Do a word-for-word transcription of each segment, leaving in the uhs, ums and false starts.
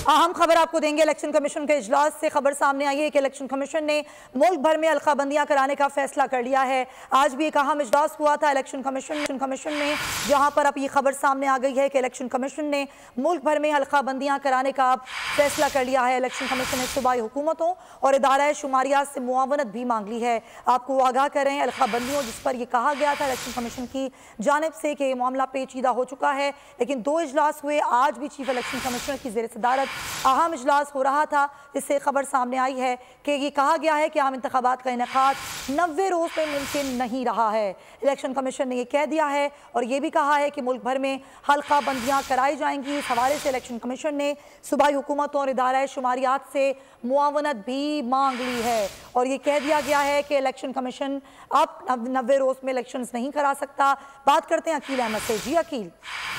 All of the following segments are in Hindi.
अहम खबर आपको देंगे। इलेक्शन कमीशन के इजलास से खबर सामने आई है कि इलेक्शन कमीशन ने मुल्क भर में हल्काबंदियां कराने का फैसला कर लिया है। आज भी एक अहम इजलास हुआ था इलेक्शन कमीशन कमीशन में, जहां पर अब ये खबर सामने आ गई है कि इलेक्शन कमीशन ने मुल्क भर में हल्काबंदियां कराने का फैसला कर लिया है। इलेक्शन कमीशन ने सूबाई हुकूमतों और इदारा शुमारियात से मुआवनत भी मांग ली है। आपको आगाह कर रहे हैं हल्काबंदियों जिस पर यह कहा गया था इलेक्शन कमीशन की जानिब से कि मामला पेचीदा हो चुका है, लेकिन दो इजलास हुए। आज भी चीफ इलेक्शन कमिश्नर की जेर सदारत अहम इजलास हो रहा था, जिससे खबर सामने आई है कि ये कहा गया है कि आम इंतखाबात का इनेकाद नब्बे रोज में मुमकिन नहीं रहा है। इलेक्शन कमीशन ने यह कह दिया है और ये भी कहा है कि मुल्क भर में हल्का बंदियां कराई जाएंगी। इस हवाले से इलेक्शन कमीशन ने सूबाई हुकूमतों और इदारा शुमारियात से मुआवनत भी मांग ली है और ये कह दिया गया है कि इलेक्शन कमीशन अब नब्बे रोज में इलेक्शन नहीं करा सकता। बात करते हैं अकील अहमद से। जी अकील,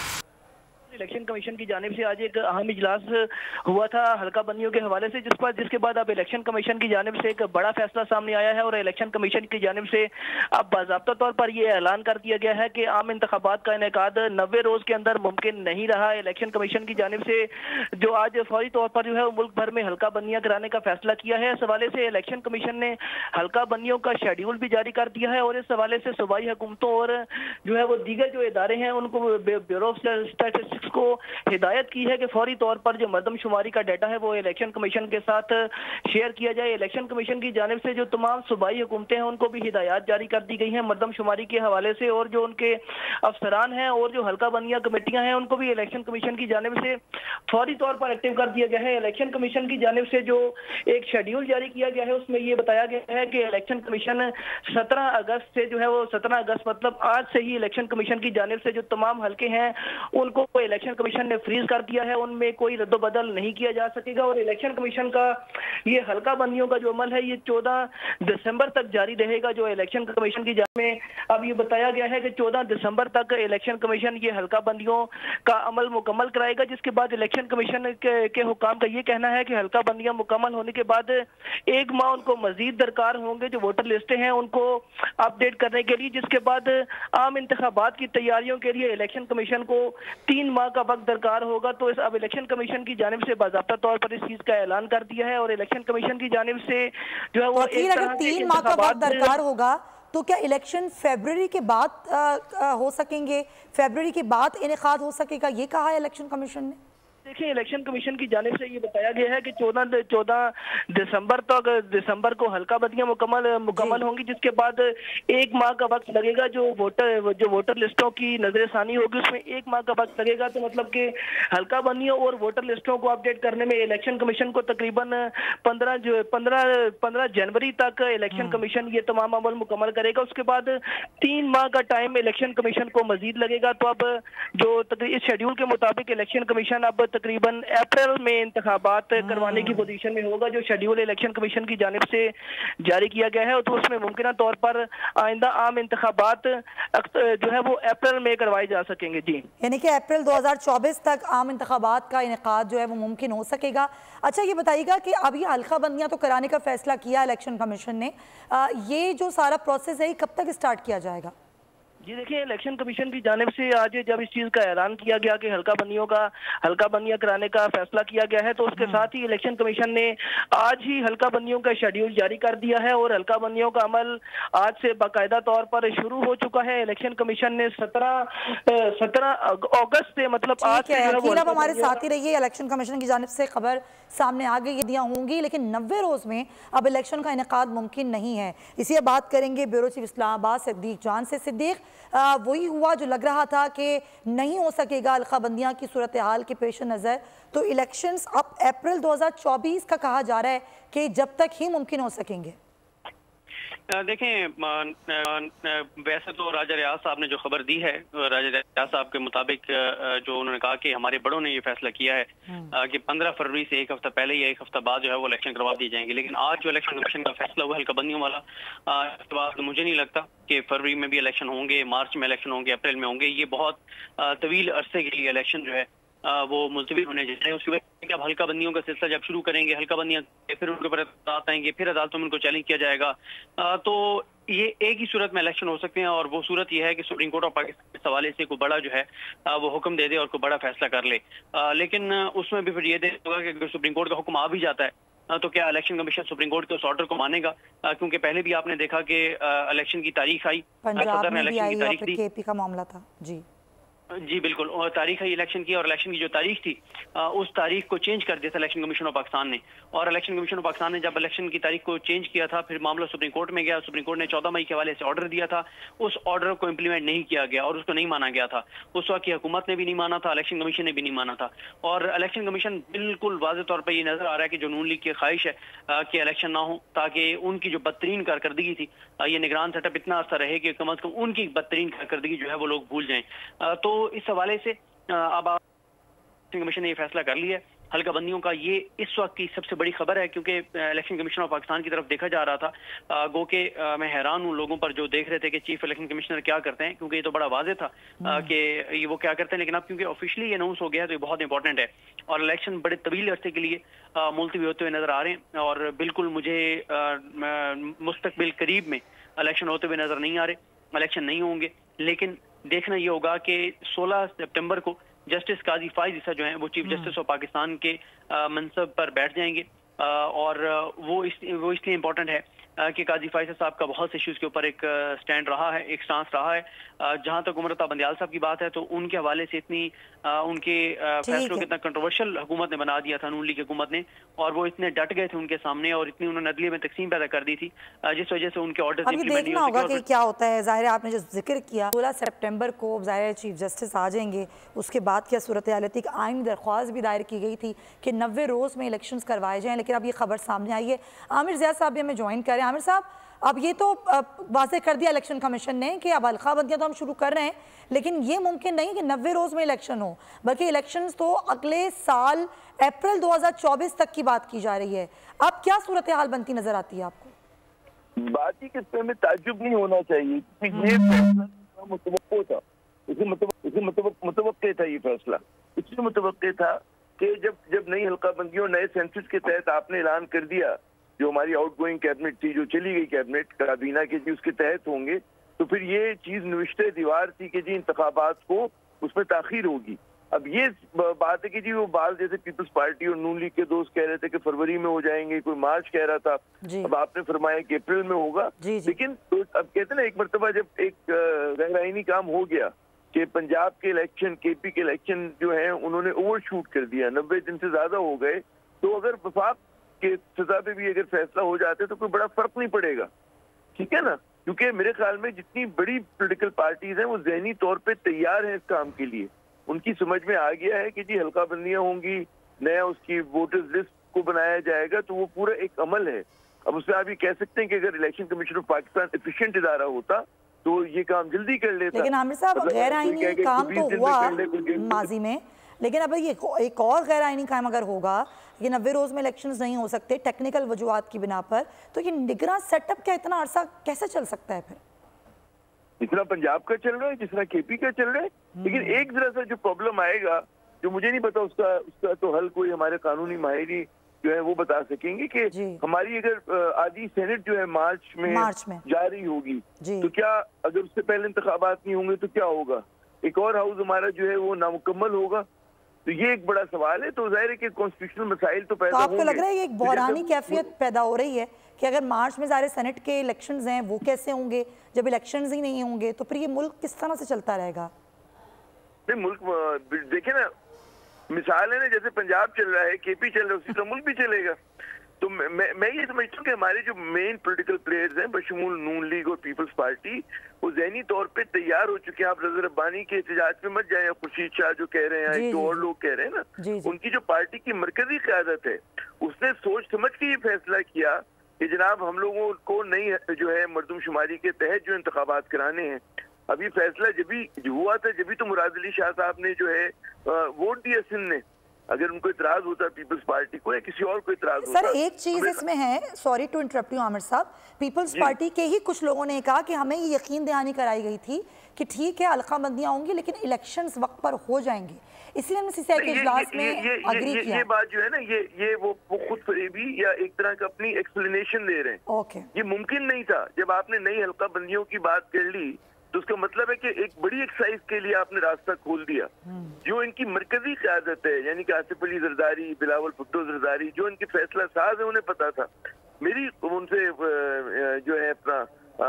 इलेक्शन कमीशन की जानिब से आज एक अहम इजलास हुआ था हल्का बंदियों के हवाले से, जिस पर जिसके बाद अब इलेक्शन कमीशन की जानिब से एक बड़ा फैसला सामने आया है और इलेक्शन कमीशन की जानिब से अब बाज़ाब्ता तौर पर यह ऐलान कर दिया गया है कि आम इंतखाबात का इनेकाद नब्बे रोज के अंदर मुमकिन नहीं रहा। इलेक्शन कमीशन की जानिब से जो आज फौरी तौर पर जो है मुल्क भर में हल्का बंदियां कराने का फैसला किया है। इस हवाले से इलेक्शन कमीशन ने हल्का बंदियों का शेड्यूल भी जारी कर दिया है और इस हवाले से सूबाई हुकूमतों और जो है वो दीगर जो इदारे हैं उनको ब्यूरो ऑफ स्टैटिस्टिक्स को हिदायत की है कि फौरी तौर पर जो मरदमशुमारी का डाटा है वो इलेक्शन कमीशन के साथ शेयर किया जाए। इलेक्शन कमीशन की जानिब से जो तमाम सूबाई हुकूमतें हैं उनको भी हिदायत जारी कर दी गई हैं मरदमशुमारी के हवाले से, और जो उनके अफसरान हैं और जो हल्का बंदियां कमेटियां हैं उनको भी इलेक्शन कमीशन की जानिब से फौरी तौर पर एक्टिव कर दिया गया है। इलेक्शन कमीशन की जानिब से जो एक शेड्यूल जारी किया गया है उसमें ये बताया गया है कि इलेक्शन कमीशन सत्रह अगस्त से जो है वो सत्रह अगस्त मतलब आज से ही इलेक्शन कमीशन की जानिब से जो तमाम हल्के हैं उनको इलेक्शन कमीशन ने फ्रीज कर दिया है, उनमें कोई रद्दोबदल नहीं किया जा सकेगा और इलेक्शन कमीशन का ये हल्का बंदियों का जो अमल है ये चौदह दिसंबर तक जारी रहेगा। जो इलेक्शन कमीशन की जानिब में अब ये बताया गया है कि चौदह दिसंबर तक इलेक्शन कमीशन ये हल्का बंदियों का अमल मुकम्मल कराएगा, जिसके बाद इलेक्शन कमीशन के, के हुकाम का ये कहना है कि हल्का बंदियां मुकम्मल होने के बाद एक माह उनको मजीद दरकार होंगे जो वोटर लिस्टें हैं उनको अपडेट करने के लिए, जिसके बाद आम इंतखाबात की तैयारियों के लिए इलेक्शन कमीशन को तीन माह का वक्त दरकार होगा। तो इस अब इलेक्शन कमीशन की जानिब से बाज़ाब्ता तौर पर इस चीज का ऐलान कर दिया है और इलेक्शन कमीशन की जानिब से जो है वो एक अगर तीन माह का वक्त दरकार होगा तो क्या इलेक्शन फरवरी के बाद आ, आ, हो सकेंगे, फरवरी के बाद इनेकाद हो सकेगा, ये कहा है इलेक्शन कमीशन ने? देखिए, इलेक्शन कमीशन की जानिब से ये बताया गया है कि चौदह चौदह दिसंबर तक दिसंबर को हल्का बंदियां मुकम्मल मुकम्मल होंगी, जिसके बाद एक माह का वक्त लगेगा। जो वोटर जो वोटर लिस्टों की नजरसानी होगी उसमें एक माह का वक्त लगेगा। तो मतलब कि हल्का बंदियों और वोटर लिस्टों को अपडेट करने में इलेक्शन कमीशन को तकरीबन पंद्रह जो पंद्रह पंद्रह जनवरी तक इलेक्शन कमीशन ये तमाम अमल मुकम्मल करेगा। उसके बाद तीन माह का टाइम इलेक्शन कमीशन को मजीद लगेगा। तो अब जो इस शेड्यूल के मुताबिक इलेक्शन कमीशन अब तकरीबन अप्रैल में इंतखाबात करवाने की पोजीशन में होगा। जो शेड्यूल इलेक्शन कमीशन की जानिब से जारी किया गया है तो उसमें मुमकिन तौर पर आइंदा आम इंतखाबात जो है वो अप्रैल में करवाए जा सकेंगे। जी, यानी कि अप्रैल दो हज़ार चौबीस तक आम इंतखाबात का इनेकाद जो है वो मुमकिन हो सकेगा। अच्छा, ये बताइएगा कि अब ये हल्का बंदियां तो कराने का फैसला किया इलेक्शन कमीशन ने, आ, ये जो सारा प्रोसेस है कब तक स्टार्ट किया जाएगा? जी देखिए, इलेक्शन कमीशन की जानिब से आज जब इस चीज़ का ऐलान किया गया कि हल्का बंदियों का हल्का बंदियां कराने का फैसला किया गया है तो उसके साथ ही इलेक्शन कमीशन ने आज ही हल्का बंदियों का शेड्यूल जारी कर दिया है और हल्का बंदियों का अमल आज से बाकायदा तौर पर शुरू हो चुका है। इलेक्शन कमीशन ने सत्रह सत्रह अगस्त से मतलब आज से अब हमारे साथ ही रहिए। इलेक्शन कमीशन की जानिब से खबर सामने आ गई दियाँ होंगी, लेकिन नब्बे रोज में अब इलेक्शन का इनेकाद मुमकिन नहीं है। इसी बात करेंगे ब्यूरो चीफ इस्लामाबाद सिद्दीक जान से। सिद्दीक, आ, वही हुआ जो लग रहा था कि नहीं हो सकेगा हल्का बंदियां की सूरत हाल के पेश नज़र, तो इलेक्शंस अब अप्रैल दो हज़ार चौबीस का कहा जा रहा है कि जब तक ही मुमकिन हो सकेंगे। देखें, वैसे तो राजा रियाज साहब ने जो खबर दी है, राजा रियाज साहब के मुताबिक जो उन्होंने कहा कि हमारे बड़ों ने ये फैसला किया है कि पंद्रह फरवरी से एक हफ्ता पहले या एक हफ्ता बाद जो है वो इलेक्शन करवा दिए जाएंगे। लेकिन आज जो इलेक्शन कमीशन का फैसला हुआ हल्का बंदियों वाला, इसके बाद मुझे नहीं लगता कि फरवरी में भी इलेक्शन होंगे, मार्च में इलेक्शन होंगे, अप्रैल में होंगे। ये बहुत तवील अरसे के लिए इलेक्शन जो है वो मुलतवी होने जा रहे हैं। उसकी वजह से अब हल्का बंदियों का सिलसिला जब शुरू करेंगे, हल्का बंदियां फिर उनके ऊपर अदालत आएंगे, फिर अदालतों में उनको चैलेंज किया जाएगा। तो ये एक ही सूरत में इलेक्शन हो सकते हैं, और वो सूरत ये है कि सुप्रीम कोर्ट ऑफ पाकिस्तान इस हवाले से कोई बड़ा जो है वो हुक्म दे दे और कोई बड़ा फैसला कर ले। लेकिन उसमें भी फिर ये देखना होगा कि अगर सुप्रीम कोर्ट का हुक्म आ भी जाता है तो क्या इलेक्शन कमीशन सुप्रीम कोर्ट के उस ऑर्डर को मानेगा, क्योंकि पहले भी आपने देखा कि इलेक्शन की तारीख आई, पंजाब में भी आई और फिर केपी का मामला था। जी जी बिल्कुल, और तारीख है इलेक्शन की, और इलेक्शन की जो तारीख थी उस तारीख को चेंज कर दिया था इलेक्शन कमीशन ऑफ पाकिस्तान ने। और इलेक्शन कमीशन ऑफ पाकिस्तान ने जब इलेक्शन की तारीख को चेंज किया था, फिर मामला सुप्रीम कोर्ट में गया। सुप्रीम कोर्ट ने चौदह मई के हवाले से ऑर्डर दिया था, उस ऑर्डर को इम्प्लीमेंट नहीं किया गया और उसको नहीं माना गया था। उस वक्त की हुकूमत ने भी नहीं माना था, इलेक्शन कमीशन ने भी नहीं माना था। और इलेक्शन कमीशन बिल्कुल वाज़ेह तौर पर ये नजर आ रहा है कि जो नून लीग की ख्वाहिश है कि इलेक्शन ना हो, ताकि उनकी जो बदतरीन कारकर्दगी थी, ये निगरान सेटअप इतना अर्सा रहे कि कम अज कम उनकी बदतरीन कारकर्दगी जो है वो लोग भूल जाएं। तो इस हवाले से अब इलेक्शन कमीशन ने ये फैसला कर लिया है। हल्का बंदियों का ये इस वक्त की सबसे बड़ी खबर है, क्योंकि इलेक्शन कमीशन ऑफ पाकिस्तान की तरफ देखा जा रहा था। गो के मैं हैरान हूँ लोगों पर जो देख रहे थे कि चीफ इलेक्शन कमिश्नर क्या करते हैं, क्योंकि ये तो बड़ा वाज़ेह था कि ये वो क्या करते हैं। लेकिन अब क्योंकि ऑफिशियली अनाउंस हो गया है तो ये बहुत इंपॉर्टेंट है, और इलेक्शन बड़े तवील अरसे के लिए मुलतवी होते हुए नजर आ रहे हैं। और बिल्कुल मुझे मुस्तकबिल करीब में इलेक्शन होते हुए नजर नहीं आ रहे, इलेक्शन नहीं होंगे। लेकिन देखना ये होगा कि सोलह सितंबर को जस्टिस काजी फाइज ईसा जो हैं वो चीफ जस्टिस ऑफ पाकिस्तान के मनसब पर बैठ जाएंगे। और वो इस वो इसलिए इम्पोर्टेंट है कि काजी फाइज साहब का बहुत से इश्यूज के ऊपर एक स्टैंड रहा है, एक स्टांस रहा है। जहां तक उमर अता बंदियाल साहब की बात है तो उनके हवाले से इतनी उनके फैसलों को इतना कंट्रोवर्शियल हुकूमत ने बना दिया था नून लीग हुकूमत ने, और वो इतने डट गए थे उनके सामने, और इतनी उन्होंने अदलिया में तकसीम पैदा कर दी थी जिस वजह से उनके ऑर्डर इम्प्लीमेंट नहीं होगा कि क्या होता है। ज़ाहिर है आपने जो जिक्र किया सोलह सितंबर को ज़ाहिर चीफ जस्टिस आ जाएंगे, उसके बाद क्या सूरत हाल थी। आइन दरख्वास्त भी दायर की गई थी कि नब्बे रोज़ में इलेक्शन करवाए जाएँ, लेकिन अब ये खबर सामने आई है। आमिर ज़िया साहब भी हमें ज्वाइन करें। आमिर साहब, अब ये तो वाज़ेह कर दिया इलेक्शन कमीशन ने कि अब हल्का बंदियां तो हम शुरू कर रहे हैं, लेकिन ये मुमकिन नहीं कि नब्बे रोज़ में इलेक्शन हो, बल्कि इलेक्शंस तो अगले साल अप्रैल दो हज़ार चौबीस तक की बात की जा रही है। अब क्या सूरत हाल बनती नजर आती है आपको? बात ही किस पे में ताज्जुब नहीं होना चाहिए, क्योंकि ये फैसला मुतवक्को था, इसे मुतवक्के था ये फैसला इसलिए मुतवक्के था कि जब जब नई हल्का बंदियों नए सेंसस के तहत आपने ऐलान कर दिया, जो हमारी आउटगोइंग कैबिनेट थी, जो चली गई कैबिनेट काबीना की थी, उसके तहत होंगे, तो फिर ये चीज नविश्ते दीवार थी कि जी इंतखाबात को उसमें ताखीर होगी। अब ये बात है कि जी वो बाल जैसे पीपल्स पार्टी और नून लीग के दोस्त कह रहे थे कि फरवरी में हो जाएंगे, कोई मार्च कह रहा था, अब आपने फरमाया कि अप्रैल में होगा। लेकिन तो अब कहते ना एक मरतबा जब एक गैर आईनी काम हो गया कि पंजाब के इलेक्शन, केपी के इलेक्शन जो है उन्होंने ओवर शूट कर दिया, नब्बे दिन से ज्यादा हो गए, तो अगर वफाक के सजा पे भी अगर फैसला हो जाते तो कोई बड़ा फर्क नहीं पड़ेगा, ठीक है ना। क्योंकि मेरे ख्याल में जितनी बड़ी पॉलिटिकल पार्टीज हैं वो ज़हनी तौर पे तैयार हैं इस काम के लिए। उनकी समझ में आ गया है कि जी हल्का बंदियां होंगी, नया उसकी वोटर्स लिस्ट को बनाया जाएगा, तो वो पूरा एक अमल है। अब उसमें आप ये कह सकते हैं कि अगर election commission of Pakistan efficient इदारा होता तो ये काम जल्दी कर लेता। लेकिन आमिर साहब गैर आईनी काम तो हुआ माजी में, लेकिन अब ये एक और गैर आईनी काम अगर होगा, ये नब्बे रोज में इलेक्शंस नहीं हो सकते टेक्निकल वजूहात की बिना पर, तो ये निगरान सेटअप क्या इतना अरसा कैसे चल सकता है? फिर जितना पंजाब का चल रहा है, जितना केपी का चल रहा है, लेकिन एक जरा सा जो प्रॉब्लम आएगा, जो मुझे नहीं पता उसका उसका तो हल कोई हमारे कानूनी माहिरी जो है वो बता सकेंगे कि हमारी अगर आधी सेनेट जो है मार्च में, मार्च में जारी होगी, तो क्या अगर उससे पहले इंतखाबात नहीं होंगे तो क्या होगा? एक और हाउस हमारा जो है वो नामुकम्मल होगा, तो ये एक बड़ा सवाल है। तो जाहिर है कि कॉन्स्टिट्यूशनल मसाइल तो पैदा होंगे। तो आपको लग रहा है ये एक बहरानी कैफियत पैदा हो रही है कि अगर मार्च में सारे सेनेट के इलेक्शंस हैं वो कैसे होंगे जब इलेक्शंस ही नहीं होंगे, तो फिर ये मुल्क किस तरह से चलता रहेगा? नहीं, मुल्क देखे ना, मिसाल है ना, जैसे पंजाब चल रहा है, केपी चल रहा है, उसी तरह मुल्क भी चलेगा। तो मैं मैं ये समझता हूँ कि हमारे जो मेन पॉलिटिकल प्लेयर्स हैं बशमूल नून लीग और पीपल्स पार्टी, वो ज़हनी तौर पे तैयार हो चुके हैं। आप रज़ा रब्बानी के एहतजाज पे मत जाए, खुर्शीद शाह जो कह रहे हैं, जो और लोग कह रहे हैं ना, जी, जी। उनकी जो पार्टी की मरकजी क़यादत है उसने सोच समझ के ये फैसला किया कि जनाब हम लोगों को नई जो है मरदमशुमारी के तहत जो इंतखाबात कराने हैं। अब ये फैसला जब भी हुआ था, जब भी तो मुराद अली शाह साहब ने जो है वोट दिया सिंध ने, अगर उनको इतराज होता पीपल्स पार्टी को या किसी और को इतराज होता। सर एक चीज इसमें है, sorry to interrupt you Amir sahab, people's party के ही कुछ लोगों ने कहा कि हमें ये यकीन दहानी कराई गई थी कि ठीक है हल्काबंदियां होंगी लेकिन इलेक्शंस वक्त पर हो जाएंगे, इसलिए हमने सीसीआई के इजलास में अग्री किया। ये बात जो है ना, ये ये वो वो खुद फरेबी या एक तरह का अपनी एक्सप्लेनेशन दे रहे हैं। ओके, ये मुमकिन नहीं था। जब आपने नई हल्काबंदियों की बात कर ली तो उसका मतलब है कि एक बड़ी एक्साइज के लिए आपने रास्ता खोल दिया। जो इनकी मरकजी क़यादत है, यानी कि आसिफ अली जरदारी, बिलावल भुट्टो जरदारी, जो इनके फैसला साज है, उन्हें पता था। मेरी उनसे जो है अपना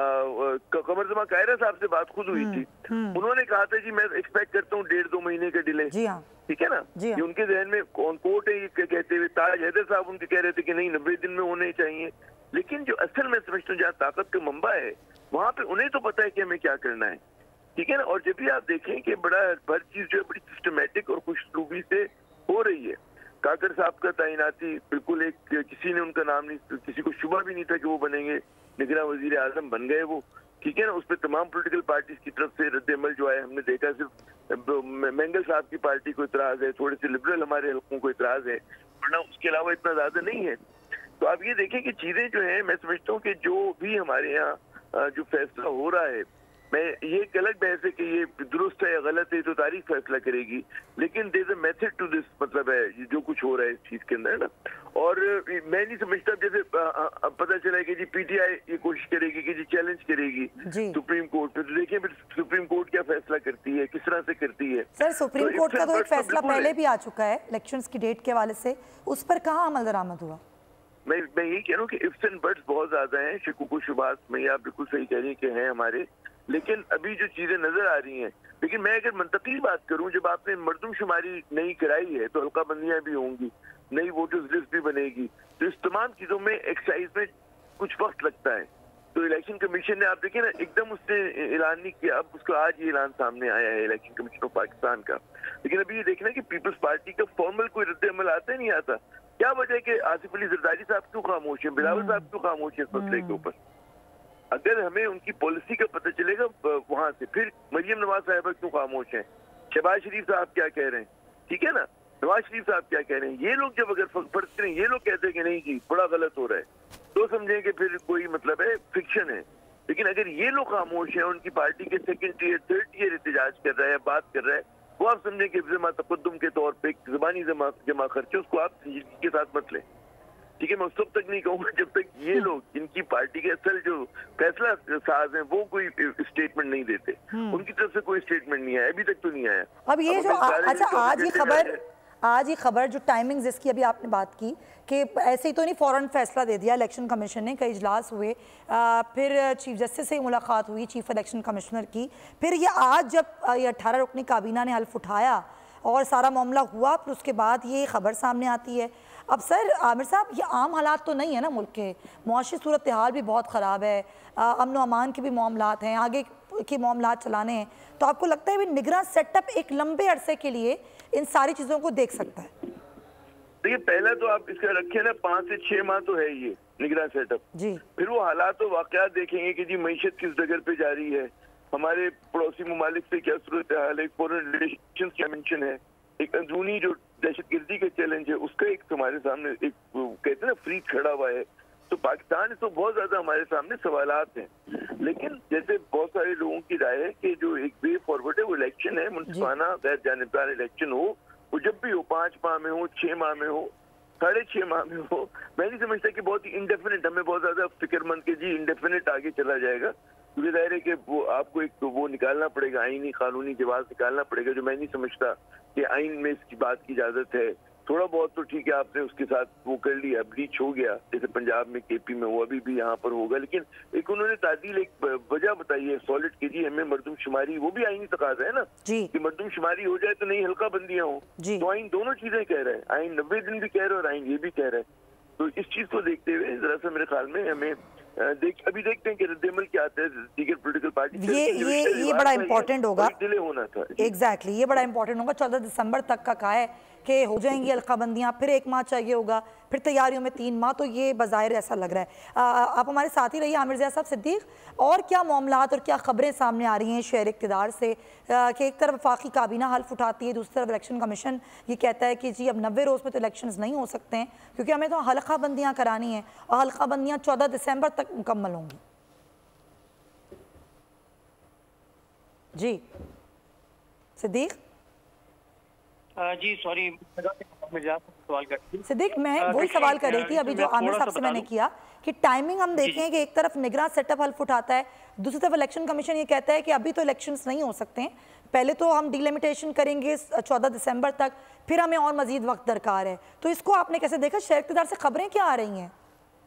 कमर जमा कायरा साहब से बात खुद हुई थी। उन्होंने कहा था जी मैं एक्सपेक्ट करता हूँ डेढ़ दो महीने का डिले। ठीक है ना, ये उनके जहन में कौन कोर्ट है ये कहते हुए। ताज हैदर साहब उनके कह रहे थे कि नहीं नब्बे दिन में होने चाहिए। लेकिन जो असल में समझता हूँ जहाँ ताकत का मंबा है वहां पे उन्हें तो पता है कि हमें क्या करना है। ठीक है ना, और जब भी आप देखें कि बड़ा हर चीज जो है बड़ी सिस्टमेटिक और खुशरूबी से हो रही है। काकर साहब का तैनाती बिल्कुल एक, किसी ने उनका नाम नहीं, किसी को शुबा भी नहीं था कि वो बनेंगे, निगरान वजीर आजम बन गए वो। ठीक है ना, उस पर तमाम पोलिटिकल पार्टीज की तरफ से रद्द-ए-अमल जो है हमने देखा। सिर्फ मेंगल साहब की पार्टी को इतराज है, थोड़े से लिबरल हमारे हल्कों को इतराज है, वरना उसके अलावा इतना ज्यादा नहीं है। तो आप ये देखें कि चीजें जो है, मैं समझता हूँ कि जो भी हमारे यहाँ जो फैसला हो रहा है, मैं ये एक अलग बहस है कि ये दुरुस्त है या गलत है तो तारीख फैसला करेगी, लेकिन there is a method to this, मतलब है जो कुछ हो रहा है इस चीज के अंदर ना। और मैं नहीं समझता जैसे अब पता चला है कि जी पीटीआई ये कोशिश करेगी कि जी चैलेंज करेगी सुप्रीम कोर्ट पे, तो देखिए फिर सुप्रीम कोर्ट क्या फैसला करती है, किस तरह से करती है। सर सुप्रीम कोर्ट का तो एक फैसला पहले भी आ चुका है इलेक्शंस की डेट के हवाले से, उस पर कहाँ अमल दरामद हुआ? मैं मैं यही कह रहा हूँ कि इफ्स एंड बट्स बहुत ज्यादा हैं, शिकूक शुबात में आप बिल्कुल सही कह रही हैं कि हैं हमारे, लेकिन अभी जो चीजें नजर आ रही हैं। लेकिन मैं अगर मंतकी बात करूं, जब आपने मर्दमशुमारी नई कराई है तो हल्काबंदियां भी होंगी, नई वोटर्स लिस्ट भी बनेगी, तो इस तमाम चीजों में एक्साइज में कुछ वक्त लगता है। तो इलेक्शन कमीशन ने आप देखिए ना एकदम उसने ऐलान नहीं किया, अब उसका आज ये ऐलान सामने आया है इलेक्शन कमीशन ऑफ पाकिस्तान का। लेकिन अभी ये देखना कि पीपल्स पार्टी का फॉर्मल कोई रद्द-ए-अमल आता ही नहीं आता। क्या वजह है कि आसिफ अली जरदारी साहब क्यों खामोश है, बिलावल साहब क्यों खामोश है इस मसले के ऊपर? अगर हमें उनकी पॉलिसी का पता चलेगा वहां से, फिर मरियम नवाज साहिबा क्यों खामोश हैं, शहबाज शरीफ साहब क्या कह रहे हैं, ठीक है ना, नवाज शरीफ साहब क्या कह रहे हैं, ये लोग जब अगर फर्ज करें ये लोग कहते हैं कि नहीं जी बड़ा गलत हो रहा है, तो समझें कि फिर कोई मतलब है फिक्शन है। लेकिन अगर ये लोग खामोश हैं, उनकी पार्टी के सेकंड टीयर थर्ड टीयर एहतजाज कर रहा है, बात कर रहा है, वो आप समझें कि जमा तकद्दुम के तौर पे जबानी जमा जमा खर्चे, उसको आप संजीदगी के साथ मत लें। ठीक है, मैं उस तब तक नहीं कहूँगा जब तक ये लोग इनकी पार्टी के असल जो फैसला साज हैं वो कोई स्टेटमेंट नहीं देते। उनकी तरफ से कोई स्टेटमेंट नहीं आया, अभी तक तो नहीं आया। अब ये जो अच्छा आज ये खबर आज ये खबर जो टाइमिंग जिसकी अभी आपने बात की कि ऐसे ही तो नहीं फ़ौरन फैसला दे दिया इलेक्शन कमीशन ने, कई इजलास हुए, आ, फिर चीफ जस्टिस से मुलाकात हुई चीफ इलेक्शन कमिश्नर की, फिर ये आज जब ये अट्ठारह रुकनी काबीना ने हल्फ उठाया और सारा मामला हुआ, फिर उसके बाद ये खबर सामने आती है। अब सर आमिर साहब ये आम हालात तो नहीं है ना, मुल्क के मुआशी सूरत हाल भी बहुत ख़राब है, अमन व अमान के भी मामलात हैं, आगे के मामलात चलाने हैं, तो आपको लगता है भी निगरान सेटअप एक लंबे अरसे के लिए इन सारी चीज़ों को देख सकता है? देखिए पहला तो आप इसका रखें ना, पाँच से छः माह तो है ये निगरान सेटअप जी, फिर वो हालात और वाक़यात देखेंगे कि जी मईशत किस डगर पे जारी है, हमारे पड़ोसी ममालिक से क्या सूरत हाल है, फॉरेन रिलेशंस क्या मेंशन है, एक अंदरूनी जो दहशतगर्दी का चैलेंज है उसका एक हमारे सामने एक कहते हैं ना फ्रीक खड़ा हुआ है। तो पाकिस्तान तो बहुत ज्यादा हमारे सामने सवालात हैं। लेकिन जैसे बहुत सारे लोगों की राय है कि जो एक वे फॉरवर्ड है वो इलेक्शन है, मुनसिफाना गैर जानिबदार इलेक्शन हो, वो जब भी हो, पाँच माह में हो, छः माह में हो, साढ़े छः माह में हो, मैं नहीं समझता कि बहुत ही इंडेफिनिट, हमें बहुत ज्यादा फिक्रमंद के जी इंडेफिनिट आगे चला जाएगा, क्योंकि जाहिर है कि वो आपको एक वो निकालना पड़ेगा, आईनी कानूनी जवाब निकालना पड़ेगा, जो मैं नहीं समझता कि आइन में इसकी बात की इजाजत है। थोड़ा बहुत तो ठीक है आपने उसके साथ वो कर लिया, ब्रीच हो गया, जैसे पंजाब में केपी में वो अभी भी यहाँ पर होगा, लेकिन एक उन्होंने तादील एक वजह बताई है सॉलिड की जी हमें मर्दमशुमारी, वो भी आईनी तकाजा है ना कि मर्दमशुमारी हो जाए तो नहीं हल्का बंदियां हो, तो आइन दोनों चीजें कह रहा है, आइन नब्बे दिन भी कह रहा है और आइन ये भी कह रहा है। तो इस चीज को देखते हुए जरा सा मेरे ख्याल में हमें देख अभी देखते हैं कि रद्द-ए-अमल क्या आता है दीगर पॉलिटिकल पार्टी। ये ये ये बड़ा इंपॉर्टेंट होगा, डिले होना था एग्जैक्टली exactly, ये बड़ा इंपॉर्टेंट होगा। चौदह दिसंबर तक का कहा है कि हो जाएंगी हल्काबंदियाँ, फिर एक माह चाहिए होगा, फिर तैयारियों में तीन माह, तो ये बज़ाहिर ऐसा लग रहा है। आ, आप हमारे साथ ही रहिए आमिर ज़िया साहब। सिद्दीक, और क्या मामलात और क्या खबरें सामने आ रही हैं शहर इक़्तिदार से कि एक तरफ वफाकी काबीना हल्फ उठाती है, दूसरी तरफ इलेक्शन कमीशन ये कहता है कि जी अब नब्बे रोज़ में तो इलेक्शन नहीं हो सकते हैं क्योंकि हमें तो हल्काबंदियाँ करानी हैं और हल्काबंदियाँ चौदह दिसंबर तक मुकम्मल होंगी। जी सिद्दीक जी सॉरी सवाल कर सिद्दीक मैं वही सवाल कर रही थी अभी जो आमिर साहब से मैंने किया कि टाइमिंग हम देखें कि एक तरफ निगरान सेटअप हल्फ उठाता है, दूसरी तरफ इलेक्शन कमीशन ये कहता है कि अभी तो इलेक्शंस नहीं हो सकते हैं, पहले तो हम डिलिमिटेशन करेंगे चौदह दिसंबर तक, फिर हमें और मजीद वक्त दरकार है। तो इसको आपने कैसे देखा? शहर इक़्तिदार से खबरें क्या आ रही हैं?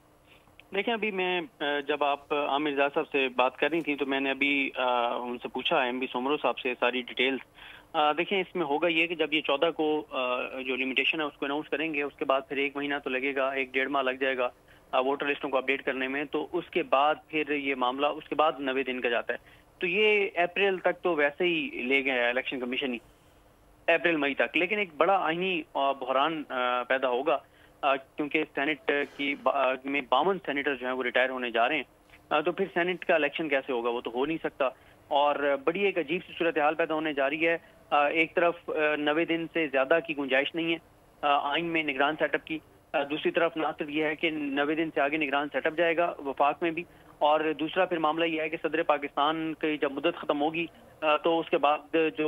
देखें, अभी मैं जब आप आमिर ज़िया साहब से बात कर रही थी तो मैंने अभी उनसे पूछा एम बी सोमरो साहब से सारी डिटेल्स। देखें, इसमें होगा ये कि जब ये चौदह को जो लिमिटेशन है उसको अनाउंस करेंगे, उसके बाद फिर एक महीना तो लगेगा, एक डेढ़ माह लग जाएगा वोटर लिस्टों को अपडेट करने में, तो उसके बाद फिर ये मामला उसके बाद नब्बे दिन का जाता है। तो ये अप्रैल तक तो वैसे ही ले गए इलेक्शन कमीशन ही, अप्रैल मई तक। लेकिन एक बड़ा आईनी बहरान पैदा होगा क्योंकि सेनेट की में बावन सेनेटर जो हैं वो रिटायर होने जा रहे हैं, तो फिर सेनेट का इलेक्शन कैसे होगा? वो तो हो नहीं सकता। और बड़ी एक अजीब सी सूरत हाल पैदा होने जा रही है। एक तरफ नब्बे दिन से ज़्यादा की गुंजाइश नहीं है आइन में निगरान सेटअप की, दूसरी तरफ ना सिर्फ यह है कि नब्बे दिन से आगे निगरान सेटअप जाएगा वफाक में भी, और दूसरा फिर मामला यह है कि सदर पाकिस्तान की जब मुद्दत ख़त्म होगी तो उसके बाद जो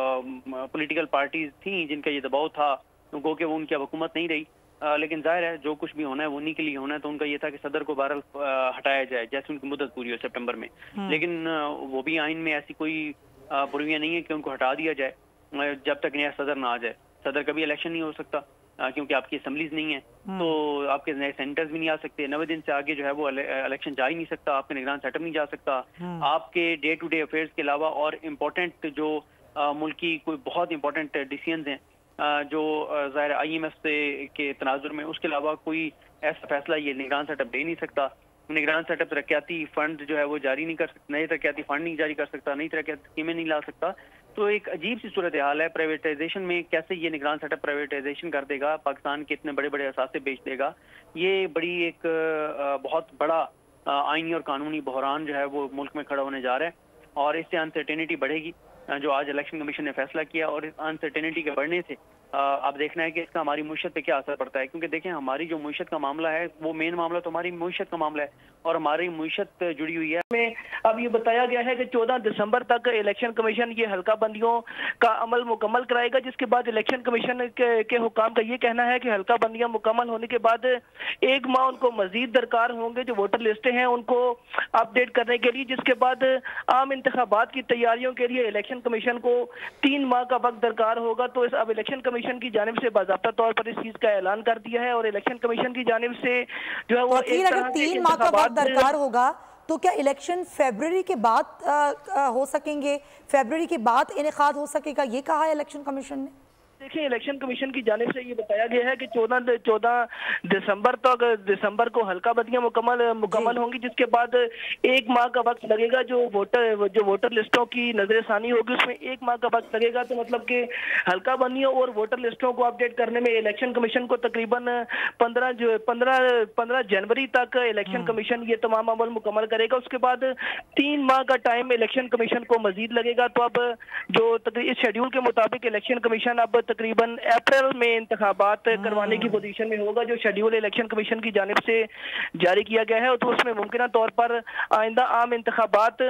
पॉलिटिकल पार्टीज थी जिनका ये दबाव था गो कि वो उनकी अब हुकूमत नहीं रही, आ, लेकिन जाहिर है जो कुछ भी होना है वो उन्हीं के लिए होना है। तो उनका ये था कि सदर को बहरहाल हटाया जाए जैसे उनकी मुद्दत पूरी हो सितंबर में, लेकिन वो भी आइन में ऐसी कोई प्रोविजन नहीं है कि उनको हटा दिया जाए जब तक नया सदर ना आ जाए। सदर कभी इलेक्शन नहीं हो सकता क्योंकि आपकी असम्बलीज नहीं है, तो आपके नए सेंटर्स भी नहीं आ सकते। नब्बे दिन से आगे जो है वो इलेक्शन जा ही नहीं सकता, आपके निगरान सेटअप नहीं जा सकता, आपके डे टू डे अफेयर्स के अलावा और इम्पोर्टेंट जो मुल्की कोई बहुत इंपॉर्टेंट डिसीजंस हैं जो ज़ाहिर आई एम एफ से के तनाजुर में, उसके अलावा कोई ऐसा फैसला ये निगरान सेटअप ले नहीं सकता। निगरान सेटअप तरक्याती फंड जो है वो जारी नहीं कर सकता, नए तरक्याती फंड नहीं जारी कर सकता, नई तरक्याती स्कीमें नहीं ला सकता। तो एक अजीब सी सूरत हाल है। प्राइवेटाइजेशन में कैसे ये निगरान सेटअप प्राइवेटाइजेशन कर देगा, पाकिस्तान के इतने बड़े बड़े असासे बेच देगा, ये बड़ी एक बहुत बड़ा आईनी और कानूनी बहरान जो है वो मुल्क में खड़ा होने जा रहा है, और इससे अनसर्टेनिटी बढ़ेगी जो आज इलेक्शन कमीशन ने फैसला किया। और इस अनसर्टेनिटी के बढ़ने से अब देखना है कि इसका हमारी मुईशत पे क्या असर पड़ता है, क्योंकि देखें हमारी जो मुईशत का मामला है वो मेन मामला तो हमारी मुईशत का मामला है और हमारी मुईशत जुड़ी हुई है। में अब ये बताया गया है कि चौदह दिसंबर तक इलेक्शन कमीशन ये हल्का बंदियों का अमल मुकम्मल कराएगा, जिसके बाद इलेक्शन कमीशन के, के हुकाम का ये कहना है कि हल्का बंदियां मुकम्मल होने के बाद एक माह उनको मजीद दरकार होंगे जो वोटर लिस्टें हैं उनको अपडेट करने के लिए, जिसके बाद आम इंतखाबात की तैयारियों के लिए इलेक्शन कमीशन को तीन माह का वक्त दरकार होगा। तो इस अब इलेक्शन कमीशन की जानिब से बाज़ाब्ता तौर पर इस चीज का ऐलान कर दिया है और इलेक्शन कमीशन की जानिब से जो है वो अगर तीन माह का वक्त दरकार होगा तो क्या इलेक्शन फरवरी के बाद आ, आ, हो सकेंगे, फरवरी के बाद इनेकाद हो सकेगा, ये कहा है इलेक्शन कमीशन ने? देखिए, इलेक्शन कमीशन की जानिब से ये बताया गया है कि चौदह चौदह दिसंबर तक दिसंबर को हल्का बंदियां मुकम्मल मुकम्मल होंगी, जिसके बाद एक माह का वक्त लगेगा जो वोटर जो वोटर लिस्टों की नजरसानी होगी उसमें एक माह का वक्त लगेगा। तो मतलब कि हल्का बंदियों और वोटर लिस्टों को अपडेट करने में इलेक्शन कमीशन को तकरीबन पंद्रह जो पंद्रह पंद्रह जनवरी तक इलेक्शन कमीशन ये तमाम अमल मुकम्मल करेगा। उसके बाद तीन माह का टाइम इलेक्शन कमीशन को मजीद लगेगा। तो अब जो इस शेड्यूल के मुताबिक इलेक्शन कमीशन अब तकरीबन अप्रैल में इंतखाबात करवाने की पोजीशन में होगा जो शेड्यूल इलेक्शन कमीशन की जानिब से जारी किया गया है। तो उसमें मुमकिन तौर पर आइंदा आम इंतखाबात